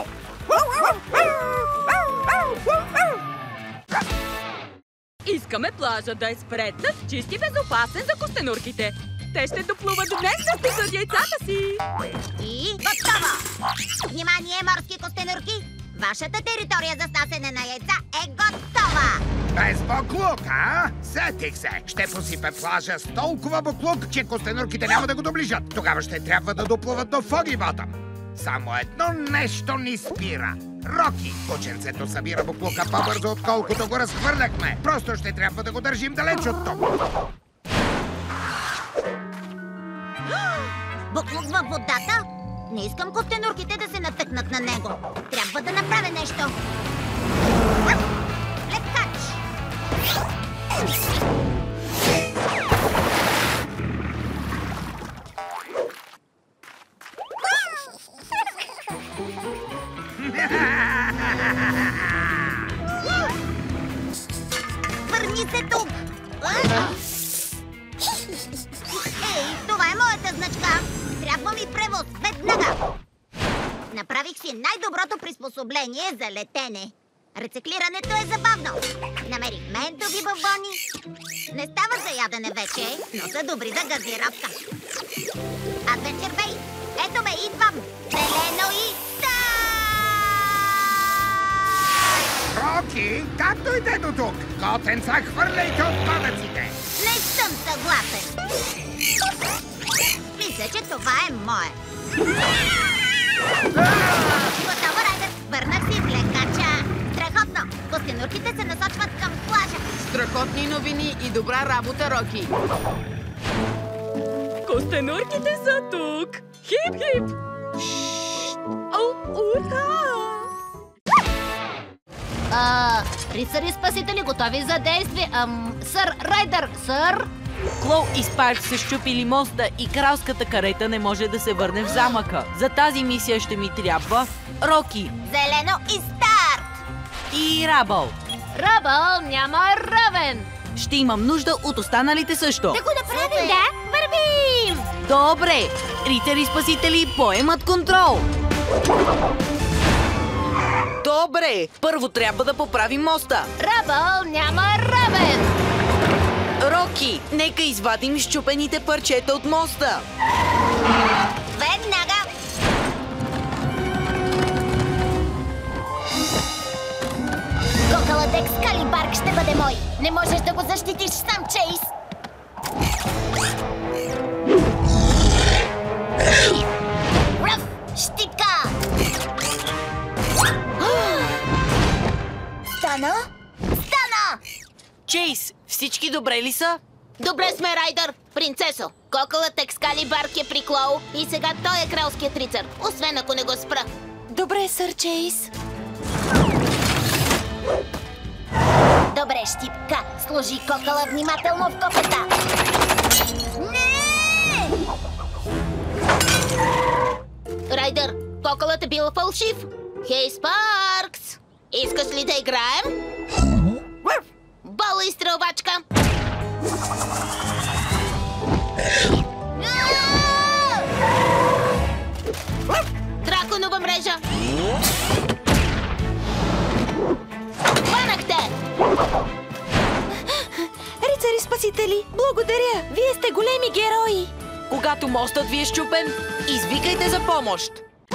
Искаме плажа да е спретнат, чист и безопасен за костенурките. Те ще доплуват днес да стигнат яйцата си. И готово! Внимание, морски костенурки! Вашата територия за снасене на яйца е готова! Без буклук, а? Сетих се! Ще посипе плажа с толкова буклук, че костенурките няма да го доближат. Тогава ще трябва да доплуват до Фоги Ботъм. Само едно нещо ни спира. Роки! Кученцето събира буклука по-бързо, отколкото го разхвърляхме. Просто ще трябва да го държим далеч от тук. Буклук във водата? Не искам костенурките да се натъкнат на него. Трябва да направя нещо. Лепкач! Върни се тук! моята значка. Трябва ми превоз, веднага. Направих си най-доброто приспособление за летене. Рециклирането е забавно. Намерих ментови бавони. Не става за ядене вече, но са добри за газировка. Адвенчър Бей, ето ме, идвам. Зелено и Роки, как дойде до тук? Котенца, хвърляйте отпадъците! Не съм съгласен. Мисля, че това е мое. Готово, Райдър. Върнах си влекача. Страхотно. Костенурките се насочват към плажа. Страхотни новини и добра работа, Роки. Костенурките са тук. Хип-хип. Ура! Рицари спасители, готови за действие. Сър Райдър, сър. Клоу и Спарк са щупили моста и кралската карета не може да се върне в замъка. За тази мисия ще ми трябва Роки. Зелено и старт! И Рабъл. Рабъл няма равен. Ще имам нужда от останалите също. Да го направим, да? Вървим! Добре! Рицари спасители поемат контрол. Добре! Първо трябва да поправим моста. Рабъл няма равен. Роки, нека извадим счупените парчета от моста. Веднага! Кокалът Екскалибарк ще бъде мой. Не можеш да го защитиш сам, Чейз. Ръв, щика! Стана? Стана! Чейз, всички добре ли са? Добре сме, Райдър. Принцесо, кокалът Екскалибарк е при Клоу и сега той е кралският рицар, освен ако не го спра. Добре, сър Чейз. Добре, щипка. Сложи кокала внимателно в копета. Не! Райдър, кокалът е бил фалшив. Хей, Спаркс! Искаш ли да играем? Бола и стрелбачка! Драконова мрежа! Хванахте! Рицари спасители, благодаря! Вие сте големи герои! Когато мостът ви е счупен, извикайте за помощ!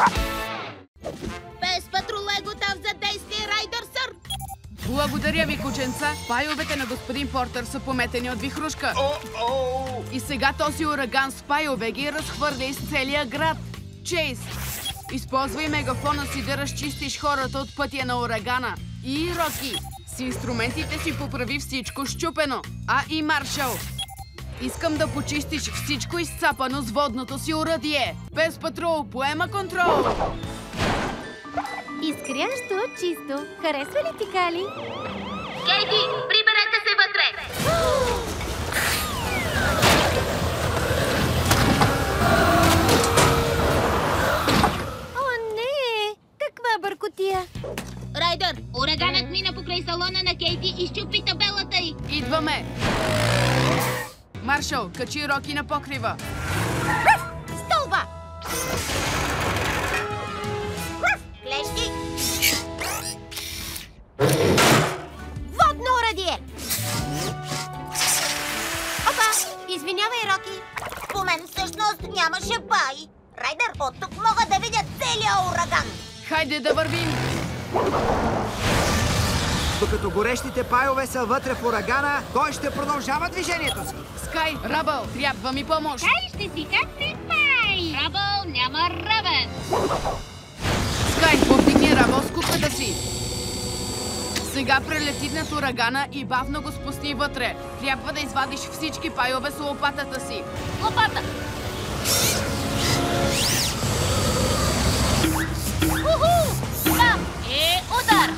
Пес патрул е готов за действие, Райдър, сър! Благодаря ви, кученца. Пайовете на господин Портър са пометени от вихрушка. И сега този ураган с пайове ги разхвърля из целия град. Чейз, използвай мегафона си да разчистиш хората от пътя на урагана. И Роки, с инструментите си поправи всичко счупено. А и Маршал, искам да почистиш всичко изцапано с водното си оръдие. Пес патрул поема контрол. Изкрящо, чисто. Харесва ли ти, Кали? Кейти, приберете се вътре! О, не! Каква бъркотия! Райдър, ураганът мина покрай салона на Кейти и щупи табелата й. Идваме! Маршал, качи Роки на покрива. Стълба! Клещи! Водно урадие! Опа! Извинявай, Роки. По мен всъщност нямаше бай. Райдър, от тук мога да видя целия ураган. Хайде да вървим! Докато горещите пайове са вътре в урагана, той ще продължава движението си. Скай, Рабъл, трябва ми помощ! Скай ще си както Спай! Рабъл няма равен! Скай, повдигни Рабъл с куката си! Сега прелети над урагана и бавно го спусни вътре. Трябва да извадиш всички пайове с лопатата си. Лопата! Уху! Бам! И удар!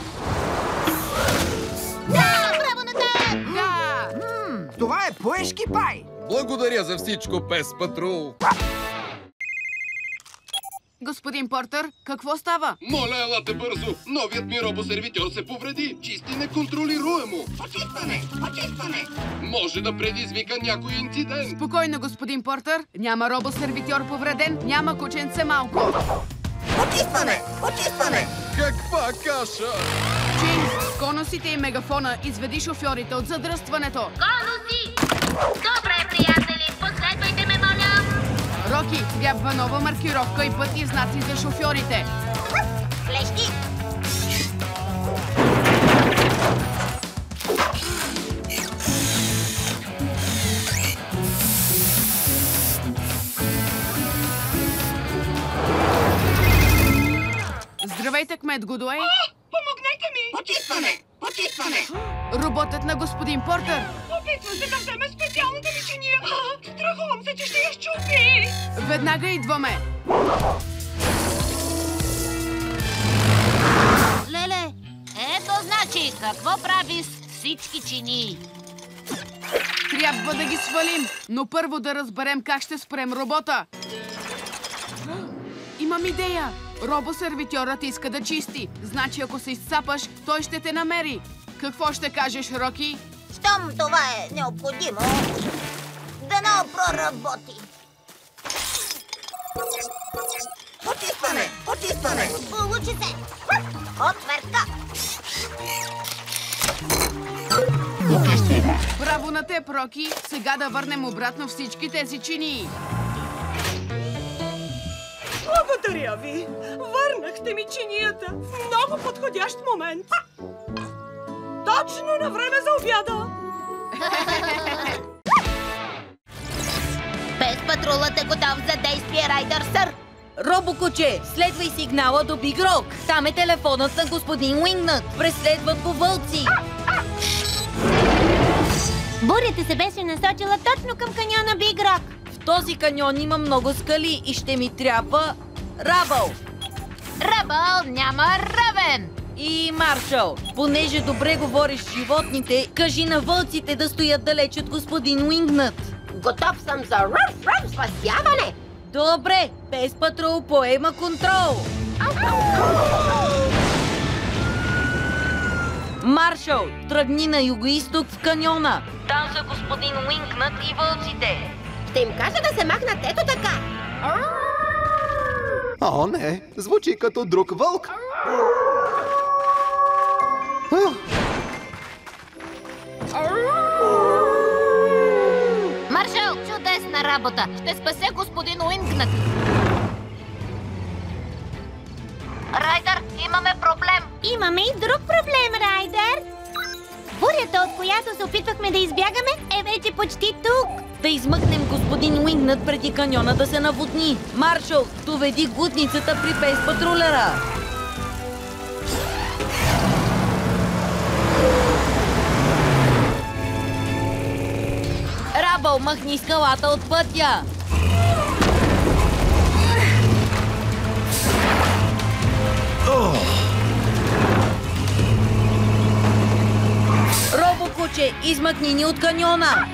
Да! Браво на теб! Да! Това е поешки пай! Благодаря за всичко, Пес патрул. Господин Портър, какво става? Моля, елате бързо! Новият ми робосервитьор се повреди! Чисти неконтролируемо! Почистване! Почистване! Може да предизвика някой инцидент! Спокойно, господин Портър. Няма робосервитьор повреден, няма кученце малко. Почистване! Почистване! Каква каша! Джеймс, конусите и мегафона, изведи шофьорите от задръстването. Конуси! Добре, приятели, последвайте ме, моля! Роки, трябва нова маркировка и пътни знаци за шофьорите. Клещи! Здравейте, кмет Гудуей. Помогнете ми! Почистване! Почистване! Роботът на господин Портър. Опитвам се да вземе специалната ми чиния. Страхувам се, че ще я щупи! Веднага идваме. Леле, ето значи какво прави с всички чинии. Трябва да ги свалим, но първо да разберем как ще спрем робота. Имам идея. Робосервитьорът иска да чисти. Значи, ако се изцапаш, той ще те намери. Какво ще кажеш, Роки? Щом това е необходимо, дано проработи. Почистване! Почистване! Получи се! Отвърка! Браво на теб, Роки. Сега да върнем обратно всички тези чинии. Благодаря ви! Върнахте ми чинията в много подходящ момент. Точно на време за обяда! Без патрулът е готов за действие, Райдър, сър! Робокуче, следвай сигнала до Биг Рок. Там е телефонът на господин Уингнат. Преследват го вълци. Бурята се беше насочила точно към каньона Биг Рок. В този каньон има много скали и ще ми трябва Рабъл. Рабъл няма равен. И Маршал, понеже добре говориш с животните, кажи на вълците да стоят далеч от господин Уингнат. Готов съм за ръв спасяване! Добре, без патрул поема контрол. Маршал, тръгни на югоизток в каньона. Там са господин Уингнат и вълците. Ще им кажа да се махнат ето така. О, не! Звучи като друг вълк! Маршал, чудесна работа! Ще спасе господин Уингнат. Райдър, имаме проблем! Имаме и друг проблем, Райдър! Бурята, от която се опитвахме да избягаме, е вече почти тук. Да измъкнем господин Уингнат преди каньона да се наводни. Маршал, доведи глутницата при пейс патрулера. Рабъл, махни скалата от пътя. Робокуче, измъкни ни от каньона.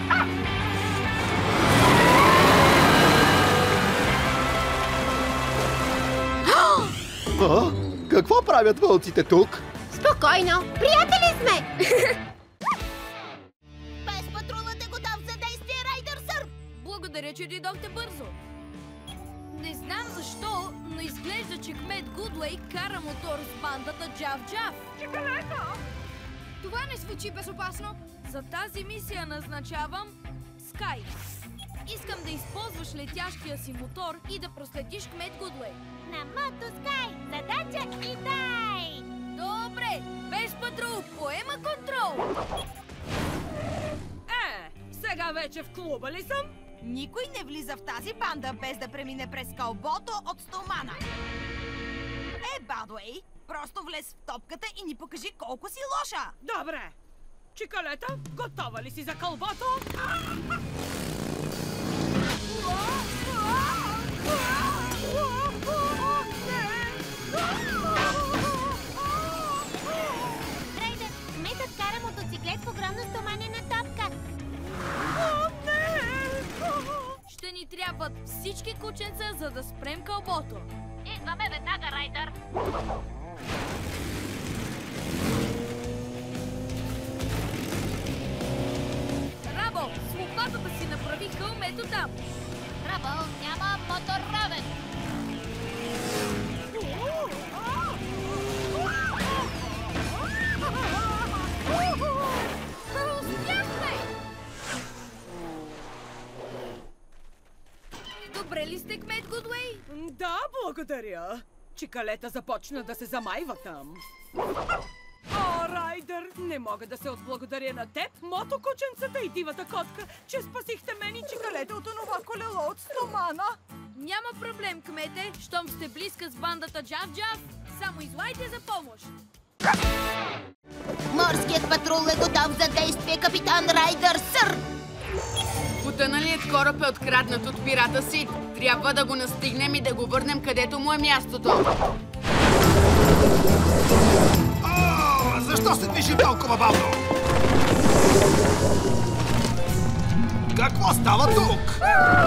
О, какво правят вълците тук? Спокойно, приятели сме! Пес патрулът е готов за действие, Райдър, сър! Благодаря, че дойдохте бързо. Не знам защо, но изглежда, че кмет Гудуей кара мотор с бандата Джав-Джав. Чекалето! Това не звучи безопасно. За тази мисия назначавам Скай. Искам да използваш летящия си мотор и да проследиш кмет Гудуей. На Мото Скай! Задача и дай! Добре! Без патрул! Поема контрол! Сега вече в клуба ли съм? Никой не влиза в тази банда без да премине през кълбото от стомана. Бадуей, просто влез в топката и ни покажи колко си лоша. Добре. Чикалета, готова ли си за кълбото? Райдър, кметът кара мотоциклет в огромна стоманена топка. Ще Ще ни трябват всички кученца, за да спрем кълбото. Идваме веднага, Райдър. Рабо, с лопатата си направи хълм ето там. Рабо, няма мотор равен. Добре ли сте, кмет Гудуей? Да, благодаря. Чикалета започна да се замайва там. О, Райдър, не мога да се отблагодаря на теб, мотокученцата и дивата котка, че спасихте мен и Чикалета от онова колело от стомана. Няма проблем, кмете. Щом сте близка с бандата Джав-Джав, само излайте за помощ. Морският патрул е готов за действие, капитан Райдър, сър! Потъналият кораб е откраднат от пирата Сид. Трябва да го настигнем и да го върнем където му е мястото. Защо се движи толкова бавно? Какво става тук?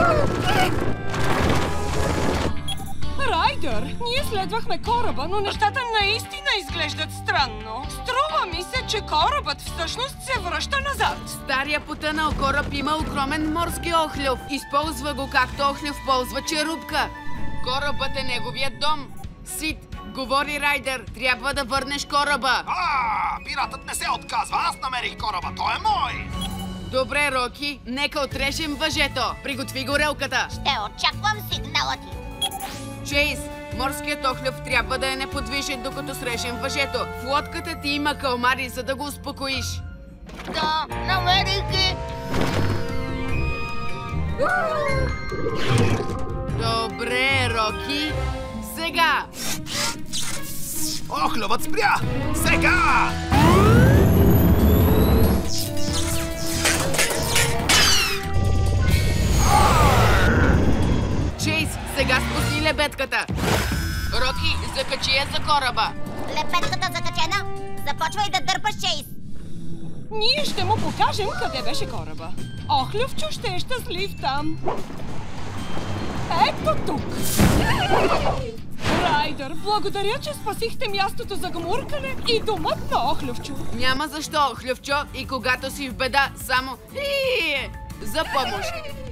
Райдър, ние следвахме кораба, но нещата наистина изглеждат странно. Струва ми се, че корабът всъщност се връща назад. Стария потънал кораб има огромен морски охлюв. Използва го както охлюв ползва черупка. Корабът е неговият дом. Сид, говори Райдър, трябва да върнеш кораба. Пиратът не се отказва, аз намерих кораба, той е мой! Добре, Роки, нека отрежем въжето. Приготви горелката. Ще очаквам сигнала ти. Чейз, морският охлюв трябва да е неподвижен, докато срежем въжето. В лодката ти има калмари, за да го успокоиш. Да, намерих ги! Добре, Роки. Сега! Охлювът спря! Сега! Чейз, сега спусни лебедката. Роки, закачи я за кораба. Лебедката закачена. Започвай да дърпаш, Чейз. Ние ще му покажем къде беше кораба. Охлювчо ще е щастлив там. Ето тук. Райдър, благодаря, че спасихте мястото за гмуркане и домът на Охлювчо. Няма защо, Охлювчо, и когато си в беда, само за помощ.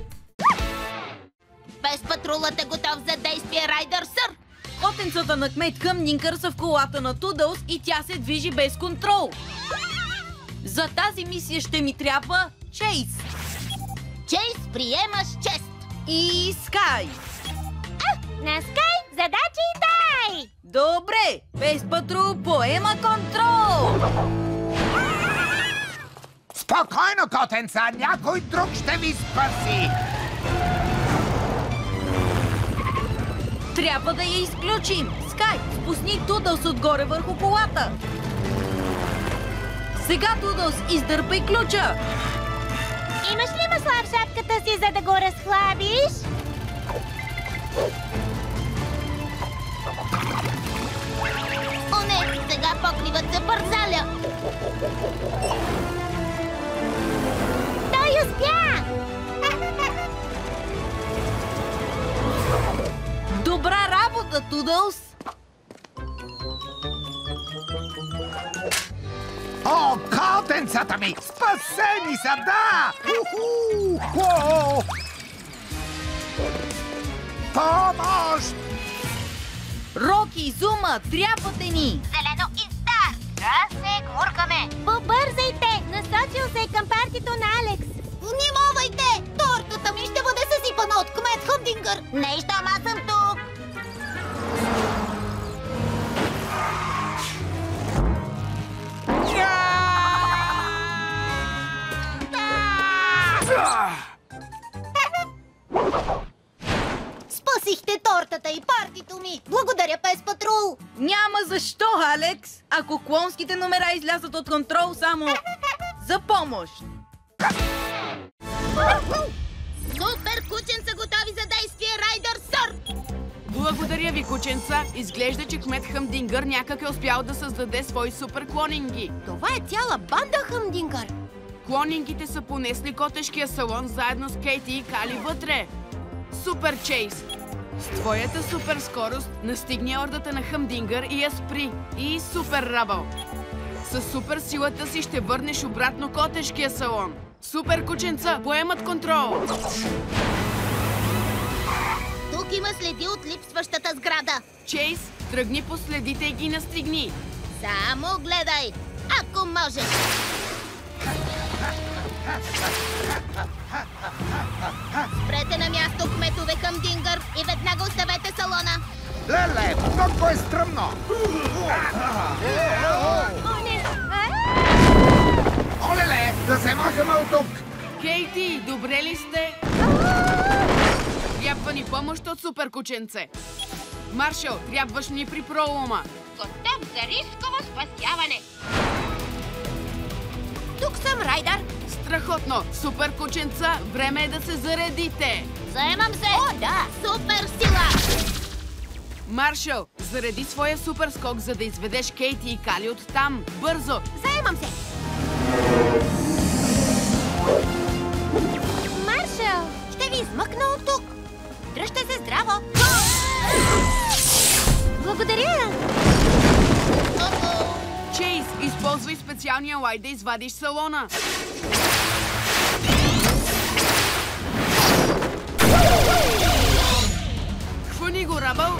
Без патрулът е готов за действие, Райдър, сър! Котенцата на кмет Хъмдинкър са в колата на Тудълс и тя се движи без контрол. За тази мисия ще ми трябва Чейз. Чейз, приемаш чест. И Скай. На Скай задачи дай! Добре, без патрул поема контрол. Спокойно, котенца, някой друг ще ви спаси. Трябва да я изключим. Скай, спусни Тудълс отгоре върху колата. Сега, Тудълс, издърпай ключа. Имаш ли масла в шапката си, за да го разхлабиш? О, не! Сега покривът се бързаля! Той успя! Добра работа, Тудълс! О, котенцата ми! Спасени са, да! Уху! Помощ! Роки, Зума, трябвате ни! Зелено и стар! Да се гмуркаме! Побързайте! Насочил се към партито на Алекс! Внимавайте! Тортата ми ще бъде съсипана от кмет Хъмдингър! Не, щом аз съм тук! Спасихте тортата и партито ми! Благодаря, пес патрул! Няма защо, Алекс! Ако клонските номера излязат от контрол, само за помощ! Супер кученца готови за действие, Райдър, сър! Благодаря ви, кученца. Изглежда, че кмет Хъмдингър някак е успял да създаде свои супер клонинги. Това е цяла банда, Хъмдингър! Клонингите са понесли котешкия салон заедно с Кейти и Кали вътре. Супер Чейз! С твоята супер скорост настигни ордата на Хъмдингър и я спри. И Супер Ръбъл! С супер силата си ще върнеш обратно котешкия салон. Супер кученца, поемат контрол! Тук има следи от липсващата сграда. Чейз, тръгни по следите и ги настигни. Само гледай, ако можеш. Спрете на място, кметове Хъмдингър, и веднага оставете салона. Леле, много е стръмно! Олеле, да се махаме от тук! Кейти, добре ли сте? Трябва ни помощ от супер кученце. Маршал, трябваш ни при пролома. Готов за рисково спасяване. Тук съм, Райдър. Страхотно! Супер кученца, време е да се заредите. Заемам се! О, да! Супер сила! Маршал, зареди своя супер скок, за да изведеш Кейти и Кали от там. Бързо! Заемам се! Маршал, ще ви измъкна от тук. Дръжте се здраво! Благодаря! Чейз, използвай специалния лай да извадиш салона. Хвани го, Ръбъл!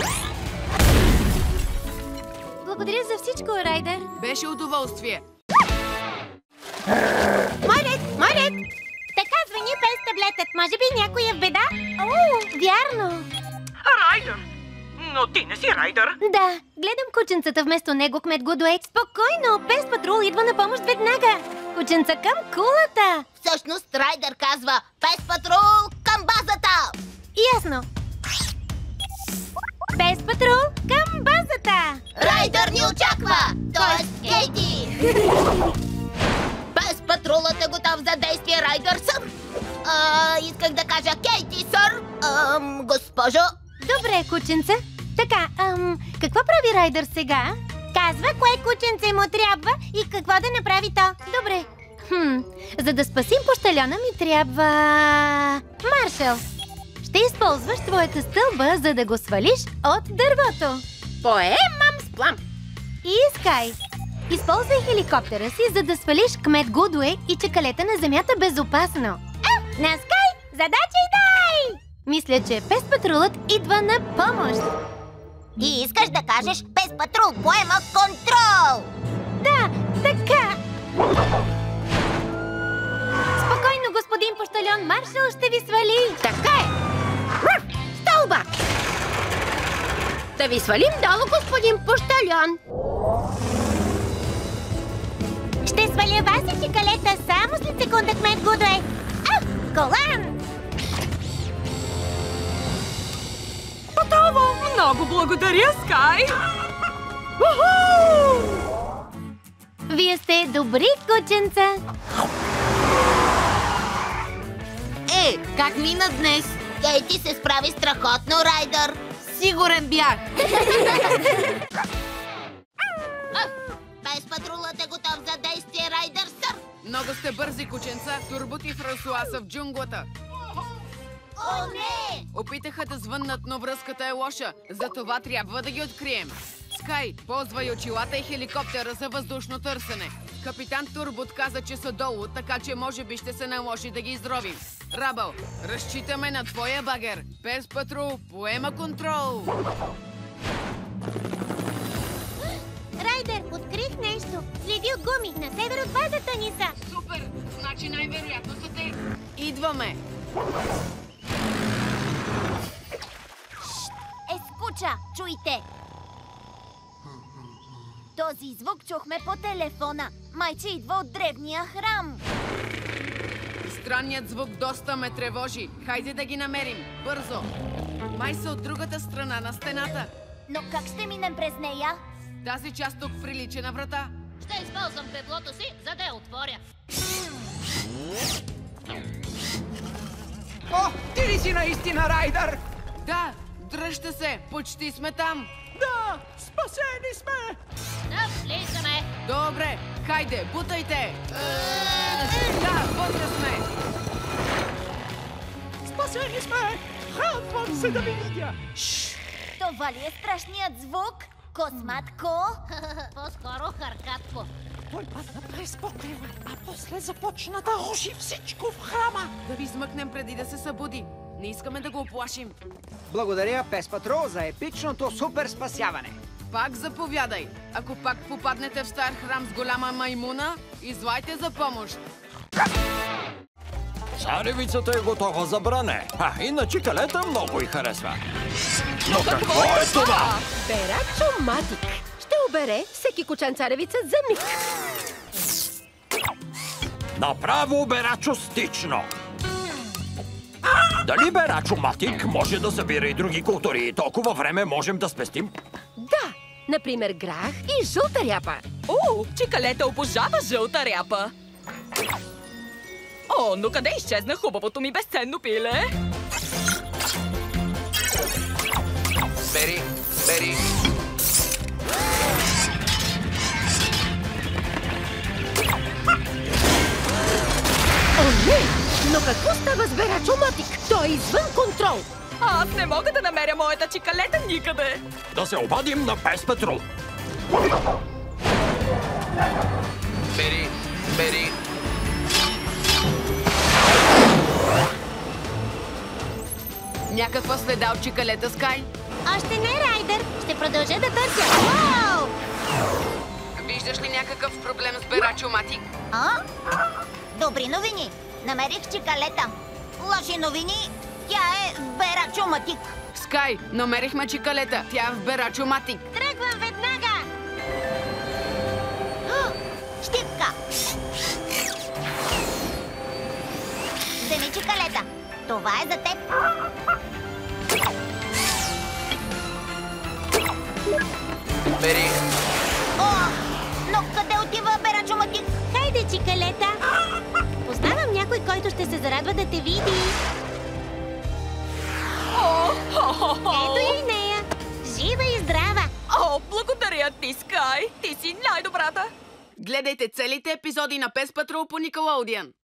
Благодаря за всичко, Райдър. Беше удоволствие. Мой ред! Така звъни без таблетът. Може би някой е в беда? О, вярно! Райдър! Но ти не си Райдър. Да, гледам кученцата вместо него, кмет Гудуей. Спокойно, Пес Патрул идва на помощ веднага. Кученца към кулата. Всъщност Райдър казва Пес Патрул към базата. Ясно. Пес Патрул към базата. Райдър ни очаква, т.е. Кейти. Пес Патрулът е готов за действие, Райдър, сър. Исках да кажа Кейти, сър. Госпожо. Добре, кученце. Така, какво прави Райдър сега? Казва кое кученце му трябва и какво да направи то. Добре. За да спасим пощальона ми трябва... Маршал, ще използваш твоята стълба, за да го свалиш от дървото. Поемам с плам. И Скай, използвай хеликоптера си, за да свалиш кмет Гудуей и чакалета на земята безопасно. На Скай, задача и дай! Мисля, че Пес Патрулът идва на помощ. И искаш да кажеш Пес Патрул поема контрол! Да, така! Спокойно, господин пощальон, Маршал ще ви свали! Така е! Стълба! Да ви свалим долу, господин пощальон! Ще сваля вас и чакалета само след секунда, кмет Гудуей! Колан! Готово! Много благодаря, Скай! Вие сте добри кученца! Как мина днес? Кейти се справи страхотно, Райдър. Сигурен бях! Пес Патрулът е готов за действие, Райдър, сър. Много сте бързи, кученца. Турбот и Франсуа са в джунглата. О, не! Опитаха да звъннат, но връзката е лоша. Затова трябва да ги открием. Скай, ползвай очилата и хеликоптера за въздушно търсене. Капитан Турбот каза, че са долу, така че може би ще се наложи да ги изровим. Ръбъл, разчитаме на твоя багер. Пес Патрул поема контрол. Райдър, открих нещо. Следи от гуми, на север от базата ни са. Супер! Значи най-вероятно са те. Идваме. Ескуча, чуйте! Този звук чухме по телефона. Майче идва от древния храм. Странният звук доста ме тревожи. Хайде да ги намерим. Бързо. Май са от другата страна на стената. Но как ще минем през нея? Тази част тук прилича на врата. Ще използвам пеплото си, за да я отворя. О, ти ли си наистина Райдър? Да, дръжте се. Почти сме там. Да, спасени сме! Да, влизаме. Добре, хайде, бутайте! Да, вътре сме! Спасени сме! Радвам се да ви видя! Това ли е страшният звук? Косматко? По-скоро харкатко. Той падна през покрива, а после започна да руши всичко в храма. Да ви смъкнем преди да се събуди. Не искаме да го оплашим. Благодаря, Пес Патрул, за епичното супер спасяване. Пак заповядай. Ако пак попаднете в стар храм с голяма маймуна, извайте за помощ. Царевицата е готова за бране. Иначе Калета много й харесва. Но какво е това? Берачо Матик. Ще обере всеки кучан царевица за миг. Направо берачостично. Дали Берачо-матик може да събира и други култури и толкова време можем да спестим? Да, например грах и жълта ряпа. О, Чикалета обожава жълта ряпа. О, но къде изчезна хубавото ми безценно пиле? Бери, бери. О, не! Но какво става с Берачо Матик? Той е извън контрол! Аз не мога да намеря моята Чикалета никъде! Да се обадим на Пес Патрул! Бери, бери. Някаква следа от Чикалета, Скай? Още не, Райдер. Ще продължа да търся. Вау! Виждаш ли някакъв проблем с Берачо Матик? Добри новини. Намерих Чикалета. Лоши новини. Тя е Берачо Матик. Скай, намерихме Чикалета. Тя е в Берачо Матик. Тръгвам веднага. Щипка. Вземи Чикалета. Това е за теб. Бери. О, но къде отива Берачо Матик? Хайде, Чикалета. Познавам някой, който ще се зарадва да те види. Ето я и нея. Жива и здрава. О, благодаря ти, Скай. Ти си най-добрата. Гледайте целите епизоди на Пес Патрул по Никелоудиан.